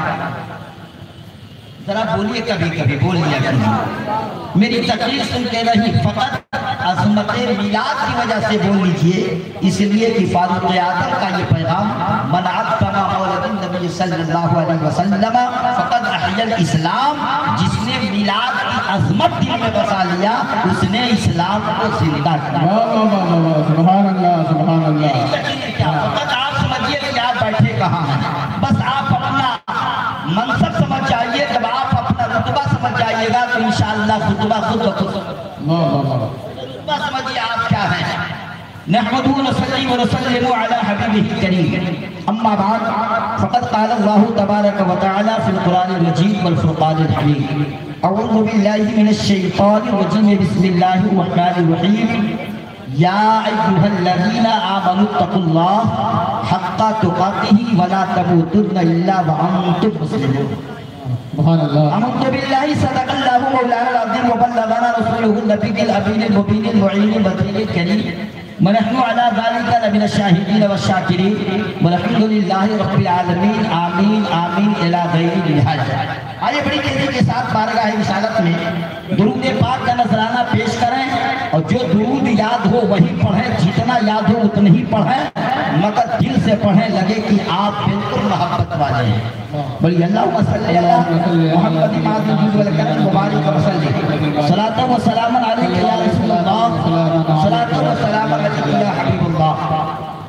जरा बोलिए, कभी कभी बोल लिया करिए। मेरी तकरीर सुन के नहीं फकत अज़मत मिलाद की वजह से बोल लीजिए, इसलिए कि फारूक आज़म का ये पैगाम मन अक़्रमा मौलिद नबी सल्लल्लाहु अलैहि वसल्लम फ़क़द अहियल इस्लाम, जिसने मिलाद की अज़मत दिल में बसा लिया उसने इस्लाम को जिंदा किया। सुभान अल्लाह सुभान अल्लाह। क्या फकत आप समझिए कि आप बैठे कहाँ हैं, बस आप अपना मनसब समझ जाइए। जब आप अपना रुतबा समझ जाइएगा तो इंशाअल्लाह खुतबा खुद ब खुद रुतबा समझिए आप क्या हैं। नहमदुहु व नसल्ली व नसल्लिमु अला हबीबिहिल करीम, अम्मा बाद फ़क़द क़ाल अल्लाहु तबारक व तआला फ़िल क़ुरानिल मजीद वल फ़ुरक़ानिल हमीद। अऊज़ु बिल्लाहि मिनश शैतानिर रजीम, बिस्मिल्लाहिर रहमानिर रहीम। या अय्युहल्लज़ीना आमनुत्तक़ुल्लाह हक़्क़ तुक़ातिही व ला तमूतुन्ना इल्ला व अंतुम मुस्लिमून। सुभान अल्लाह। आमन्तु बिल्लाहि सदक़ल्लाहु मौलाना अज़ीम व बल्लगना रसूलुहुल नबिय्युल अमीनुल मुबीनुल मुईनुल बदीनुल करीम व नहनु अला ज़ालिका लमिन शाहिदीन व शाकिरीन वल्हम्दुलिल्लाहि रब्बिल आलमीन। आमीन आमीन इला गैरि निहाया। आइए बड़ी तेजी के साथ बारगाह रिसालत में दुरूद पाक का नजराना पेश करें और जो दुरूद याद हो वही पढ़ें, जितना याद हो उतना ही पढ़ें, मगर दिल से पढ़ें, लगे कि आप बिल्कुल मोहब्बत वाले हैं। बोलिए अल्लाहुम्मा सल्ली अला मुहम्मद वल करम मुबारक व सल्ली सलातो व सलामन अलैका या रसूलल्लाह सलातो व सलामन अलैका या हबीबल्लाह।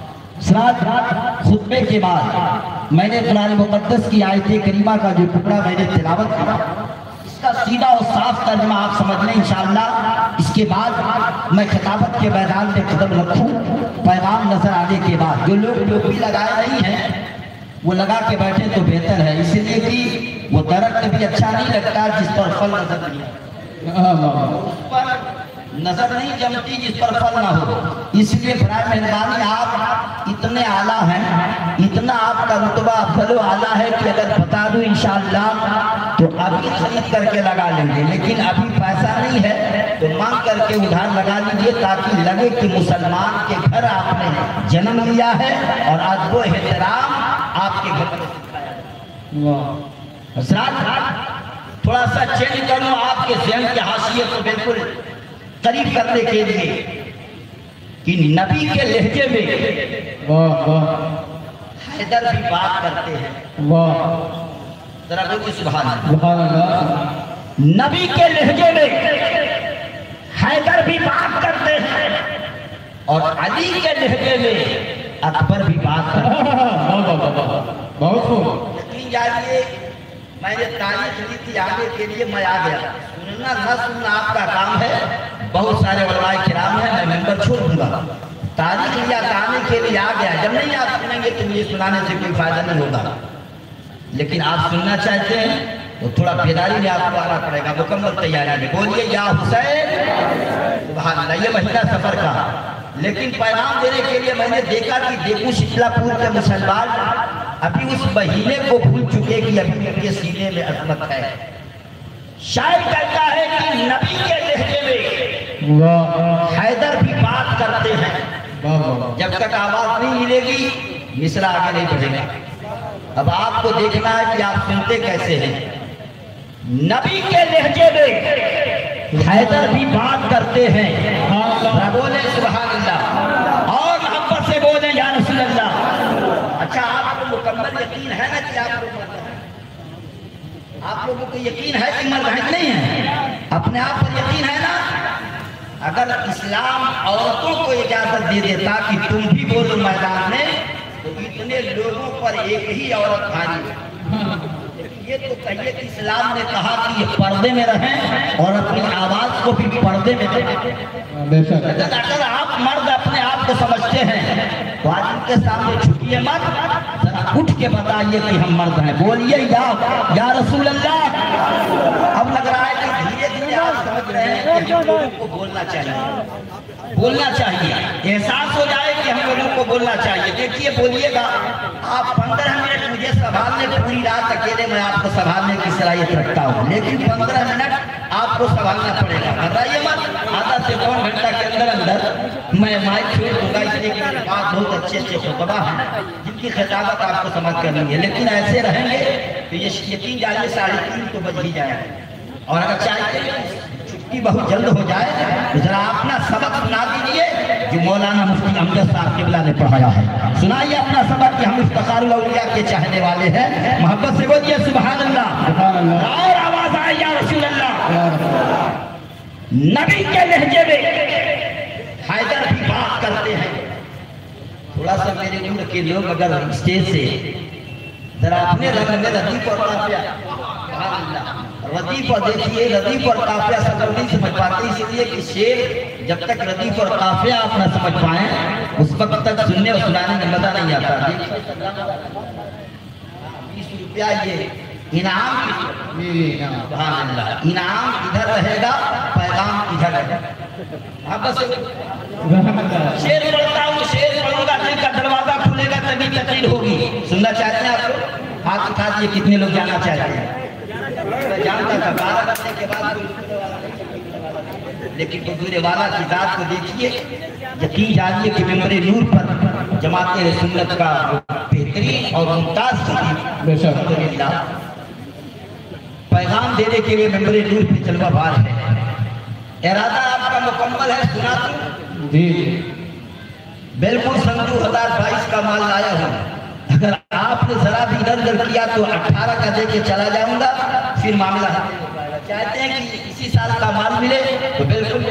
सलात खुतबे के बाद मैंने कुरान मुक़द्दस की आयत करीमा का जो टुकड़ा मैंने तिलावत किया इसका सीधा और साफ तर्जुमा आप समझ लें इंशाअल्लाह। इसके बाद मैं खिताबत के मैदान में कदम रखूं, पैगाम नजर आने के बाद जो लोग टोपी लगाए नहीं हैं वो लगा के बैठे तो बेहतर है, इसलिए कि वो दरख्त भी अच्छा नहीं लगता जिस पर फल नजर नहीं, उस पर नजर नहीं जमती जिस पर फल ना हो। इसलिए बराए मेहरबानी आप इतने आला हैं, इतना आपका रुतबा अफजल आला है कि अगर बता दूं इंशाअल्लाह तो अभी खरीद करके लगा लेंगे, लेकिन अभी पैसा नहीं है तो मांग करके उधार लगा लीजिए ताकि लगे कि मुसलमान के घर आपने जन्म लिया है और आज वो एहतराम आपके घर में। थोड़ा सा चेंज कर लो आपके ज़हन के हाशिए को बिल्कुल करीब करने के लिए कि नबी के लहजे में वाह वाह हैदर भी बात करते हैं। वाह जरा बोलिए सुभान अल्लाह। सुभान अल्लाह। नबी के लहजे में हैदर भी बात करते हैं और अली के लहजे में अकबर भी बात करते हैं। वाह वाह वाह बहुत खूब। यकीन जानिए मैंने तारीख ली थी आने के लिए, मैं आ गया। सुनना न सुनना आपका काम है, बहुत सारे उलमाए किराम हैं, मैं मेंबर छोड़ दूंगा। तारीख लिया आने के लिए आ गया, जब नहीं आप सुनेंगे तो मुझे सुनाने से कोई फायदा नहीं होगा, लेकिन आप सुनना चाहते हैं तो थोड़ा बेदारी में आपको आना पड़ेगा, मुकम्मल तैयारी में। बोलिए या हुसैन सुभान अल्लाह। ये महीना सफर का, लेकिन पैगाम देने के लिए मैंने देखा कि देखूं शीतलापुर के मुसलमान अभी उस महीने को भूल चुके कि अभी उनके सीने में अजमत है। शायर कहता है कि नबी के लहजे में हैदर भी बात करते हैं। जब तक आवाज नहीं मिलेगी मिसरा आगे नहीं बढ़ेगा। अब आपको देखना है कि आप सुनते कैसे हैं। नबी के लहजे में हैदर भी बात करते हैं। बोले सुभान अल्लाह और मोहब्बत से बोले या रसूल अल्लाह। अच्छा, आपको मुकम्मल यकीन है ना कि आप लोग मर्द हैं? आप लोगों को यकीन है कि मर्द हैं? नहीं है? अपने आप पर यकीन है ना? अगर इस्लाम औरतों को इजाजत दे देता कि तुम भी बोलो मैदान में, तो इतने लोगों पर एक ही औरत भारी है। ये तो कहिए कि इस्लाम ने कहा कि ये पर्दे में रहें और अपनी आवाज को भी पर्दे में दें। अगर आप मर्द अपने आप को समझते हैं तो आज उनके सामने झुकिए मत, जरा उठ के बताइए कि हम मर्द हैं। बोलिए या या रसूल अल्लाह। अब लग रहा है कि धीरे धीरे आप समझ रहे हैं कि हम लोगों को बोलना चाहिए, बोलना चाहिए, एहसास हो जाए कि हम लोगों को बोलना चाहिए। देखिए, बोलिएगा आप पंद्रह मिनट मुझे संभालने, पूरी रात अकेले में आपको संभालने की सलाहियत रखता हूँ, लेकिन पंद्रह मिनट आपको संभालना पड़ेगा। बताइए मत आधा से पौन घंटा के अंदर अंदर मैं माइक छोड़ दूंगा, इसलिए कि मेरे पास बहुत अच्छे अच्छे खुतबा हैं जिनकी खिताबत आपको समझ करनी है। लेकिन ऐसे रहेंगे तो ये यकीन जानिए साढ़े तीन तो बज ही जाएगा। और अगर चाहते हैं छुट्टी बहुत जल्द हो जाए तो जरा अपना सबक सुना दीजिए जो मौलाना मुफ्ती अमजद साहब क़िबला ने पढ़ाया है। सुनाइए अपना सबक कि हम इफ्तिखारुल औलिया के चाहने वाले हैं। मोहब्बत से बोलिए सुभान अल्लाह और आवाज आए या रसूल अल्लाह। नबी के लहजे में हैदर भी बात करते हैं। थोड़ा सा मेरे उम्र के लोग अगर स्टेज से जरा अपने रंग में रदीफ और काफिया, रदीफ और देखिए रदीफ और काफिया सब नहीं समझ पाते, इसलिए कि शेर जब तक रदीफ और काफिया आप न समझ पाए उस वक्त तक सुनने और सुनाने में मजा नहीं आता। बीस रुपया ये इनाम, इनाम इधर रहेगा, पैगाम इधर रहेगा। बस शेर पढ़ता हूँ, शेर पढ़ूंगा, दिल का दरवाजा खुलेगा तभी तकलीफ होगी। सुनना चाहते हैं आप लोग? हाथ उठा दिए कितने लोग जाना चाहते हैं? जानता था बारह बजने के बाद, लेकिन हुजूर वाला की जात को देखिए, यकीन जानिए कि मेंबर नूर पर जमाते सुन्नत का बेहतरीन और मुमताज पैगाम देने के लिए मेंबर नूर पे जलवा बार है। इरादा आपका मुकम्मल है, सुना दूं? जी बिल्कुल सन दो हजार बाईस का माल लाया हूँ। अगर आपने जरा भी इधर उधर किया तो अठारह का दे के चला जाऊंगा, फिर मामला चाहते हैं कि इसी साल का माल मिले तो बिल्कुल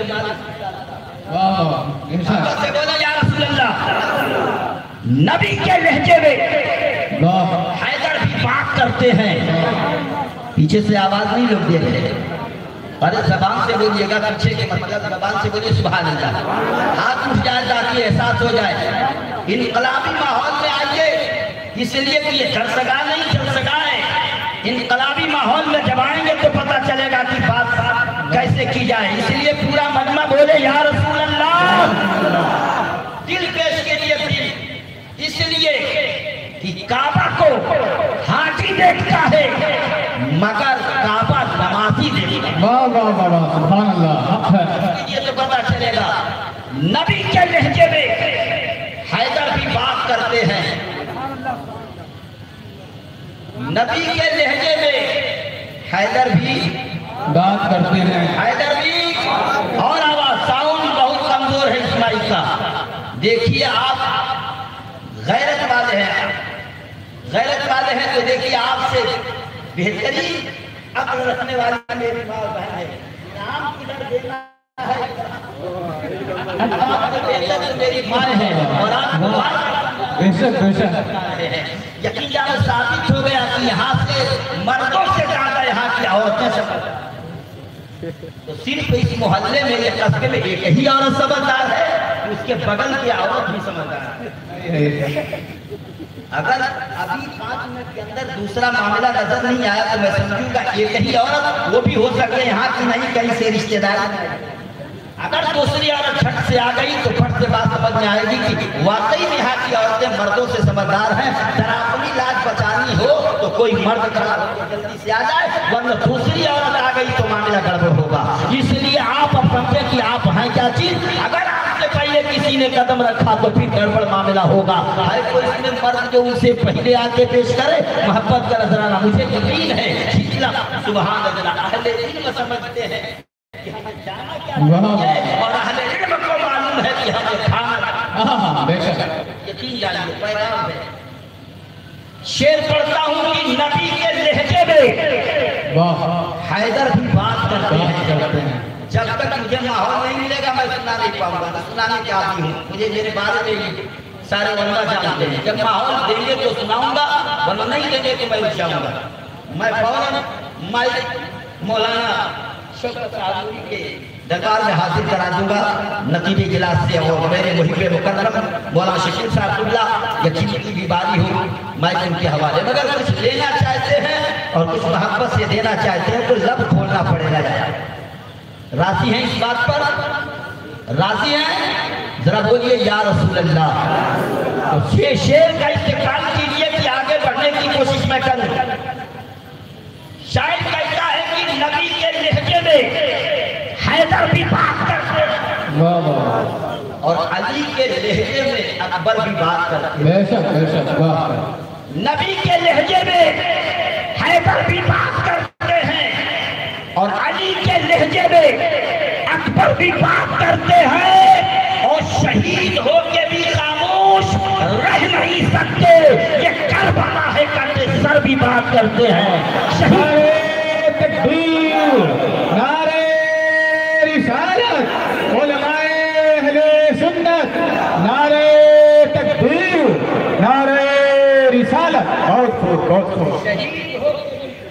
बोला या रसूल अल्लाह। नबी के लहजे में हैदर भी बात करते हैं। पीछे से आवाज नहीं लोग दे रहे, अरे जबान से बोलिएगा, पीछे के मतलब जबान से बोलिए सुभान अल्लाह। हाथ उठ जाए ताकि एहसास हो जाए। इनकलाबी माहौल में आइए, इसलिए कि ये चल सका नहीं चल सका है। इनकलाबी माहौल में जब आएंगे तो पता चलेगा कि बात कैसे की जाए। इसलिए पूरा मजमा बोले या रसूल अल्लाह। दिल पेश के लिए दिल, इसलिए कि काबा को हाथी देखता है मगर काबा नमाजी देखता है। वाह वाह वाह वाह सुभान अल्लाह। ये तो पता चलेगा। नबी के लहजे में हैदर भी बात करते हैं। नबी के लहजे में हैदर भी बात करते हैं। हैदर भी और आवाज साउंड बहुत कमजोर है इस्माइल का। देखिए आप गैरत वाले हैं, गैरत वाले हैं तो देखिए आपसे बेहतरीन अक्ल रखने वाली मेरी माँ बहन है। नाम किधर देना है? आपसे बेहतर तो मेरी माँ है और आपको बेशक बेशक यकीन जानो साबित हो गया कि यहाँ से मर्दों से ज्यादा यहाँ की औरतें समझदार। तो सिर्फ इस मोहल्ले में ये कस्बे में एक ही औरत समझदार है, उसके बगल की औरत भी समझदार है। अगर अभी पाँच मिनट के अंदर दूसरा मामला नजर नहीं आया तो मैं समझूंगा एक ही औरत, वो भी हो सके यहाँ की नहीं कहीं से रिश्तेदार। अगर दूसरी औरत झट से आ गई तो फट से बात समझ में आएगी कि वाकई यहाँ की औरतें मर्दों से समझदार हैं। जरा अपनी लाज बचानी हो तो कोई मर्द खड़ा होकर जल्दी से आ जाए, वरना दूसरी औरत आ गई तो मामला गड़बड़ होगा। इसलिए आप अब समझें कि आप हैं क्या चीज। अगर आपसे पहले किसी ने कदम रखा तो फिर गड़बड़ मामला होगा। है कोई इसमें मर्द जो उनसे पहले आके पेश करे मोहब्बत का नजराना। मुझे यकीन है सुभान अल्लाह अहले इल्म समझते हैं कि हमें जाना क्या चाहिए और अहले इल्म को मालूम है कि हमें खाना। यकीन जानिए पैगाम है। शेर पढ़ता हूँ कि नबी के लहजे में हैदर भी बात करते हैं। जब तक मुझे माहौल नहीं मिलेगा मैं सुना नहीं पाऊंगा। मैं सुनाने के आदमी हूँ, मुझे मेरे बारे में सारे वल्ला जानते हैं। जब माहौल देंगे तो सुनाऊंगा, वरना नहीं देंगे तो मैं उठ जाऊंगा। मैं फौरन मैं मौलाना शौकत आदमी के दरबार में हाजिर करा दूंगा नतीजे इजलास से। और मेरे मुहिब मुकर्रम मौलाना शकील साहबुल्ला यकीन की भी बारी हो, मैं उनके हवाले। मगर कुछ लेना चाहते हैं और कुछ मोहब्बत से देना चाहते हैं तो लब खोलना पड़ेगा। राजी हैं इस बात पर? राजी हैं? जरा बोलिए या रसूल अल्लाह। ये शेर का इस्तेमाल कीजिए कि आगे बढ़ने की कोशिश मैं करूं। शायद कहता है कि नबी के लहजे में हैदर भी बात करते और अली के लहजे में अकबर भी बात करते। बेशक बेशक नबी के लहजे में हैदर भी बात करते हैं और अली के लहजे में अकबर भी बात करते हैं। और शहीद होके भी खामोश रह नहीं सकते। ये करबला है करते सर भी बात करते हैं। शहीद तकबीर, नारे रिसालत, उलमाए अहले सुन्नत, नारे तकबीर, नारे रिसालत। बहुत खूब बहुत खूब। शहीद हो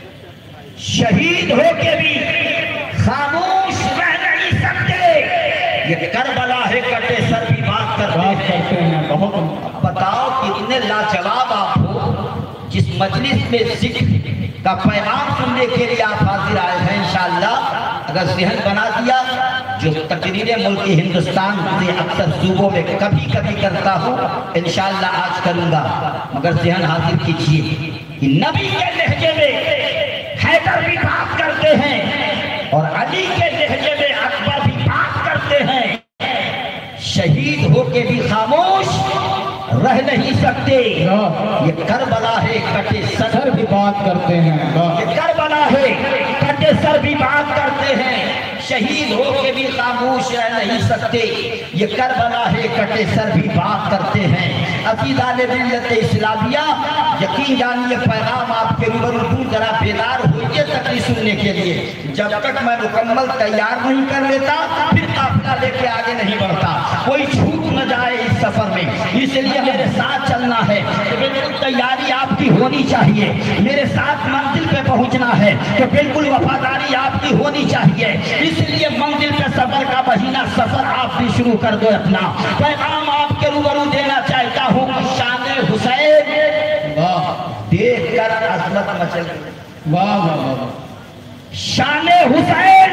शहीद होके भी खामोश रह नहीं सकते। ये करबला है कटे सर भी बात करते हैं। बहुत बताओ कितने लाजवाब आप हो जिस मजलिस में जिक्र का पैगाम सुनने के लिए आप हाजिर आए हैं। इंशाअल्लाह अगर ज़हन बना दिया, जो तकरीरें मुल्क हिंदुस्तान से अक्सर सूबों में कभी कभी करता हूँ, इंशाअल्लाह आज करूँगा। मगर ज़हन हाजिर कीजिए कि नबी के लहजे में हैदर भी बात करते हैं और अली के लहजे में अकबर भी बात करते हैं। शहीद होके भी खामोश रह नहीं सकते। ये करबला है कटे सर भी बात करते हैं। ये करबला है कटे सर भी बात करते हैं। शहीद होके भी खामोश रह नहीं सकते। ये करबला है कटे सर भी बात करते हैं। अकीदाले मिल्लत इस्लामिया यकीन जानिए पैगाम आपके रूबरू दूर जरा बेदार होइए तकरीर सुनने के लिए। जब तक मैं मुकम्मल तैयार नहीं कर लेता फिर काफिला लेके आगे नहीं बढ़ता। कोई छूट न जाए इस सफर में, इसलिए मेरे साथ चलना है। तो बिल्कुल तैयारी आपकी होनी चाहिए। मेरे साथ मंजिल पे पहुंचना है तो बिल्कुल वफादारी आपकी होनी चाहिए। इसलिए मंजिल पे सफर का महीना सफर आप भी शुरू कर दो अपना। पैगाम आपके रूबरू देना चाहता हूँ कि शान हुसैन देख कर अजमत मचल गई। वाह वाह। शान हुसैन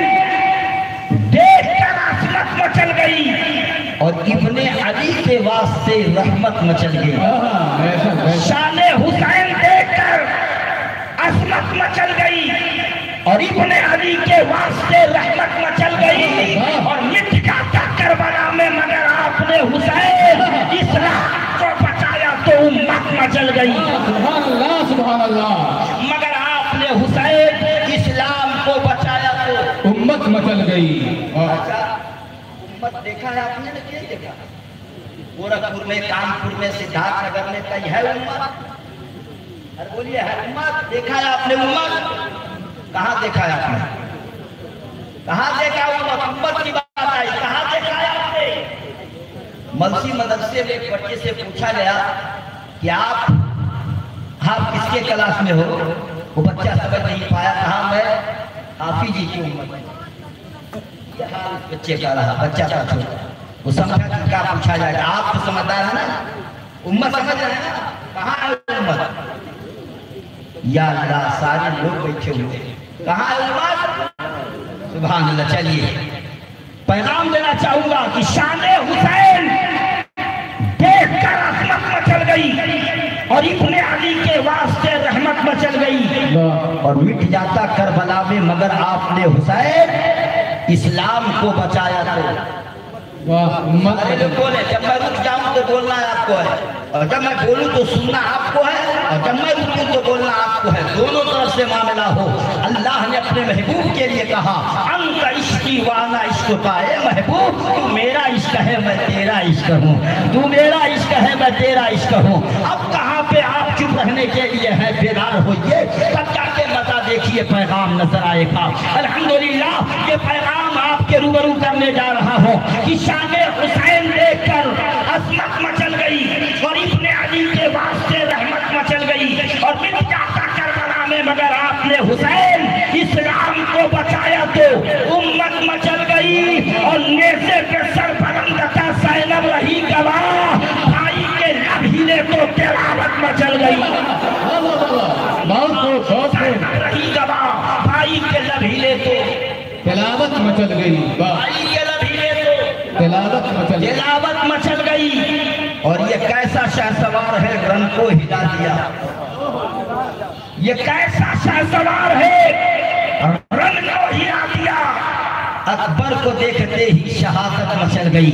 देख कर अजमत मचल गई और इब्ने अली के वास्ते रहमत मचल गई। शान हुसैन देख कर अजमत मचल गई और इब्ने अली के वास्ते रहमत मचल गई। और मिट जाता करबला में मगर आपने हुसैन इस्लाम को बचाया तो उम्मत मचल गई। सुभान अल्लाह सुभान अल्लाह। मगर आपने हुसैन इस्लाम को बचाया तो उम्मत मचल गई। उम्मत देखा है आपने? नहीं देखा। गोरखपुर में, कानपुर में, सिद्धार्थ नगर में कहीं है उम्मत? अरे बोलिए है उम्मत? देखा है आपने उम्मत? कहाँ देखा है आपने? कहाँ देखा उम्मत? उम्मत की बात आई, कहाँ देखा है आपने? मलसी मदरसे में एक बच्चे से पूछा गया कि आप आप किसके क्लास में हो? वो बच्चा समझ नहीं पाया, कहा मैं हाफिज जी की उम्मत में। ये हाल बच्चे का रहा, बच्चा का छोटा। वो समझा कि क्या पूछा जाएगा। आप तो समझदार है ना, उम्मत समझ रहे हैं ना, कहाँ है उम्मत? या अल्लाह सारे लोग बैठे हुए, कहाँ है उम्मत? सुभान अल्लाह। चलिए पैगाम देना चाहूंगा कि शान हुसैन देखकर रहमत मचल गई और इब्ने अली के वास्ते रहमत मचल गई। और मिट जाता करबला में मगर आपने हुसैन इस्लाम को बचाया। तो अरे बोले जब मैं रुक जाऊं तो बोलना आपको है, और जब मैं बोलूं तो सुनना आपको है, और जब मैं रुकूं तो बोलना आपको है। दोनों तरफ से मामला हो। अल्लाह ने अपने महबूब के लिए कहा अंत इश्की वाना इश्क पाए महबूब, तू मेरा इश्क है मैं तेरा इश्क हूँ, तू मेरा इश्क है मैं तेरा इश्क हूँ। अब कहाँ पे आप चुप रहने के लिए है, बेदार होइए, तब जाके मजा देखिए पैगाम नजर आएगा। अल्हम्दुलिल्लाह ये पैगाम आपके रूबरू करने जा रहा हूँ कि शान हुसैन देखकर असमत मचल गई और इब्ने अली के वास्ते रहमत मचल गई और मिट जाता करबला में मगर आपने हुसैन इस्लाम को बचाया तो उम्मत मचल गई और नेज़े पे सर बुलंदता ज़ैनब रही गवाह, भाई के लब हिले तो तिलावत मचल गई। रही गवाह, भाई के लब हिले तो तिलावत मचल गई, भाई के लब हिले तो तिलावत मचल गई, तिलावत मचल गई। और ये कैसा शहसवार है रन को हिला दिया, ये कैसा शहसवार है रन को हिला दिया। अकबर को देखते ही शहादत मचल गई,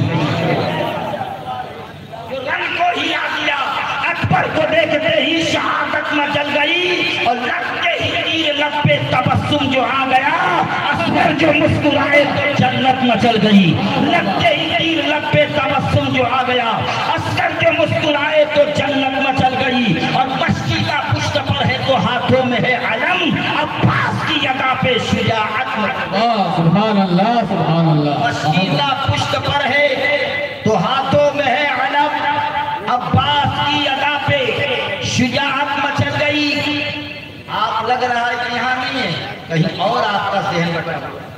रन को हिला दिया। अकबर को देखते ही शहादत मचल गई और लगते ही तीर लब पे तबस्सुम जो आ गया, असगर जो मुस्कुराए तो जन्नत मचल गई। लगते ही तीर लब पे तबस्सुम जो आ गया, असगर जो मुस्कुराए तो जन्नत मचल गई। और मस्ती का पुष्ट पर है तो हाथों में है अलम, अब्बास की अदा पे शुजाअत। सुभान अल्लाह सुभान अल्लाह। मस्ती का पुष्ट पर है तो हाथों में है अलम, अब्बास की अदा पे शुजाअत मचल गई। आप लग रहा है कि यहाँ नहीं है, कहीं और आपका जहन बटा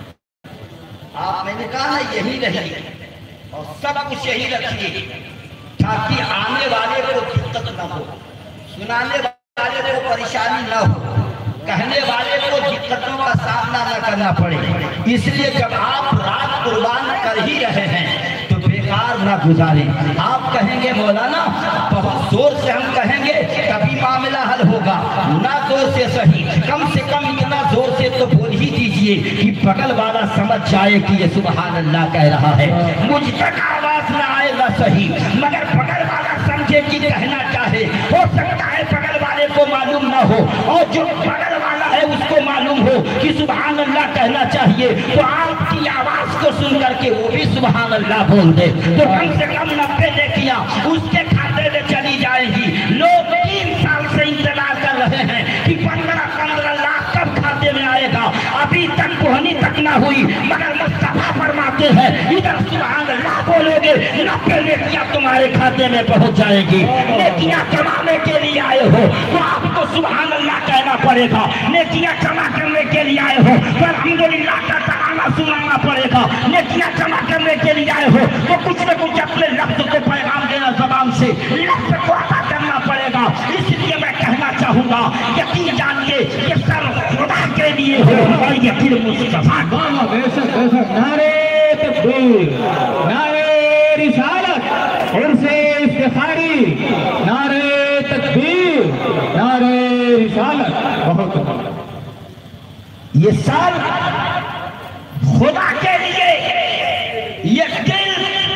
हुआ। आप मैंने कहा ना यही रहिए और सब कुछ यही रखिए ताकि आने वाले को दिक्कत न हो, सुनाने वाले को परेशानी न हो, कहने वाले को दिक्कतों का सामना न करना पड़े। इसलिए जब आप रात कुर्बान कर ही रहे हैं तो बेकार ना गुजारें। आप कहेंगे मौलाना बहुत जोर से हम कहेंगे तभी मामला हल होगा, ना जोर से सही, कम से कम इतना जोर से तो बोल ही दीजिए कि बगल वाला समझ जाए कि ये सुभान अल्लाह कह रहा है। मुझ तक आवाज ना आएगा सही मगर बगल वाला समझे कि कहना चाहे। हो सकता है बगल वाले को मालूम ना हो और जो बगल वाला है उसको मालूम हो कि सुभान अल्लाह कहना चाहिए, तो आपकी आवाज को सुन करके वो भी सुभान अल्लाह बोल दे तो कम से कम नब्बे नेकियां उसके खाते में चली जाएगी। लोग तीन साल से इंतजार कर रहे हैं कि पंद्रह पंद्रह लाख कब खाते में आएगा, अभी तक पुहनी तक ना हुई मगर मुस्तफा फरमाते हैं इधर सुभान अल्लाह बोलोगे नब्बे नेकियां तुम्हारे खाते में पहुंच जाएगी। नेकियां कमाने के लिए आए हो तो आपको सुभान अल्लाह कहना पड़ेगा, नेकियां जमा करने के लिए आए हो तो अल्हम्दुलिल्लाह का तराना सुनाना पड़ेगा, नेकियां जमा करने के लिए आए हो तो कुछ न कुछ अपने लफ्ज को पैगाम देना जबान से लफ्ज को अदा करना पड़ेगा। इसलिए मैं कहना चाहूंगा यकीन जानिए ये सर खुदा के लिए हो और ये दिल मुस्तफा। बेशक बेशक। नारे तकबीर, नारे रिसालत, उर्से इफ्तिखारी, नारे तकबीर, नारे रिसालत। बहुत ये सर खुदा के लिए, ये दिल,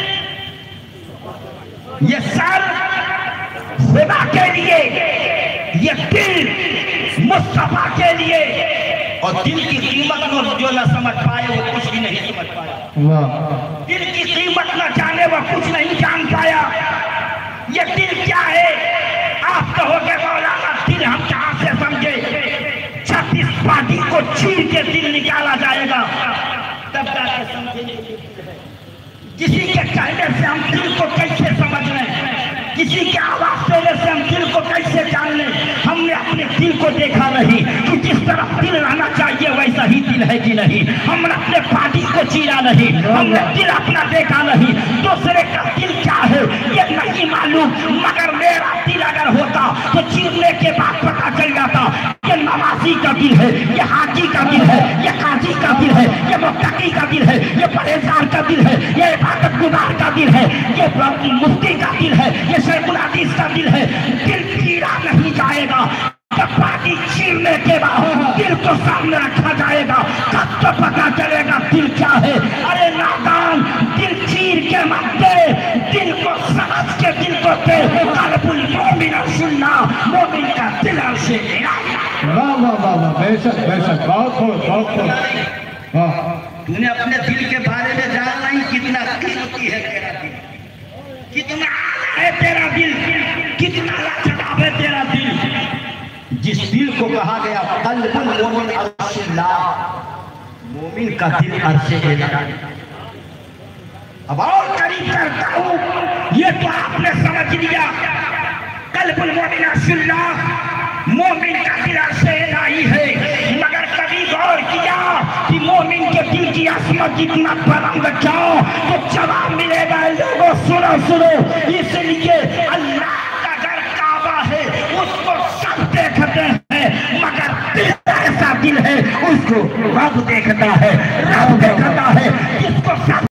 ये सर खुदा के लिए, ये दिल मुस्तफा के लिए। और दिल की कीमत को जो न समझ पाए वो कुछ भी नहीं समझ पाया। दिल की कीमत न जाने वो कुछ नहीं जान पाया। ये दिल क्या है? आप कहोगे मौलाना दिल हम कहाँ से समझे? छत्तीस पार्टी को चीर के दिल निकाला जाएगा तब जाके समझेंगे। किसी के कहने से हम दिल को कैसे समझ लें, किसी के आवाज देने से हम दिल को कैसे जान लें? हमने अपने दिल को देखा नहीं कि जिस तरफ दिल रहना चाहिए वैसा ही दिल है कि नहीं। हमने अपने पार्टी को चीरा नहीं, हमने दिल अपना देखा नहीं। दूसरे का दिल क्या है ये नहीं मालूम, मगर मेरा दिल अगर होता तो चीरने के बाद पता चल जाता कि नमाज नमाजी का दिल है, ये हाजी का दिल है, ये काजी का दिल है, ये मुत्तकी का दिल है, ये परहेजगार का दिल है, ये इबादत गुजार का दिल है, ये मुफ्ती का दिल है, ये शेखुल हदीस का दिल है। दिल पीड़ा नहीं जाएगा, पानी चीरने के बाद दिल को सामने रखा जाएगा, तब तो पता चलेगा दिल क्या है। अरे नादान, दिल चीर के मत दे, दिल को समझ के दिल को दे। कल्बुल मोमिन सुन्ना, मोमिन का दिल से वाह वाह वाह वाह, बेशक बेशक, बहुत खूब बहुत खूब। हाँ, तूने अपने दिल के बारे में जाना नहीं कितना कीमती है तेरा दिल, कितना आला है तेरा दिल, कितना लाजवाब है तेरा दिल। जिस दिल को कहा गया कल्बुल मोमिन अर्शिल्लाह, मोमिन का दिल अर्शे इलाही। अब और करीब करता हूं, ये तो आपने समझ लिया, कल्बुल मोमिन अर्शिल्लाह, मोमिन का दिल अर्शे इलाही है। मगर कभी गौर किया कि मोमिन के दिल की असमत जितना बुलंद जाओ तो जवाब मिलेगा। लोगों सुनो सुनो, इसलिए अल्लाह का घर काबा है, उसको सब देखते हैं, मगर दिल ऐसा दिल है उसको रब देखता है, रब देखता है जिसको सब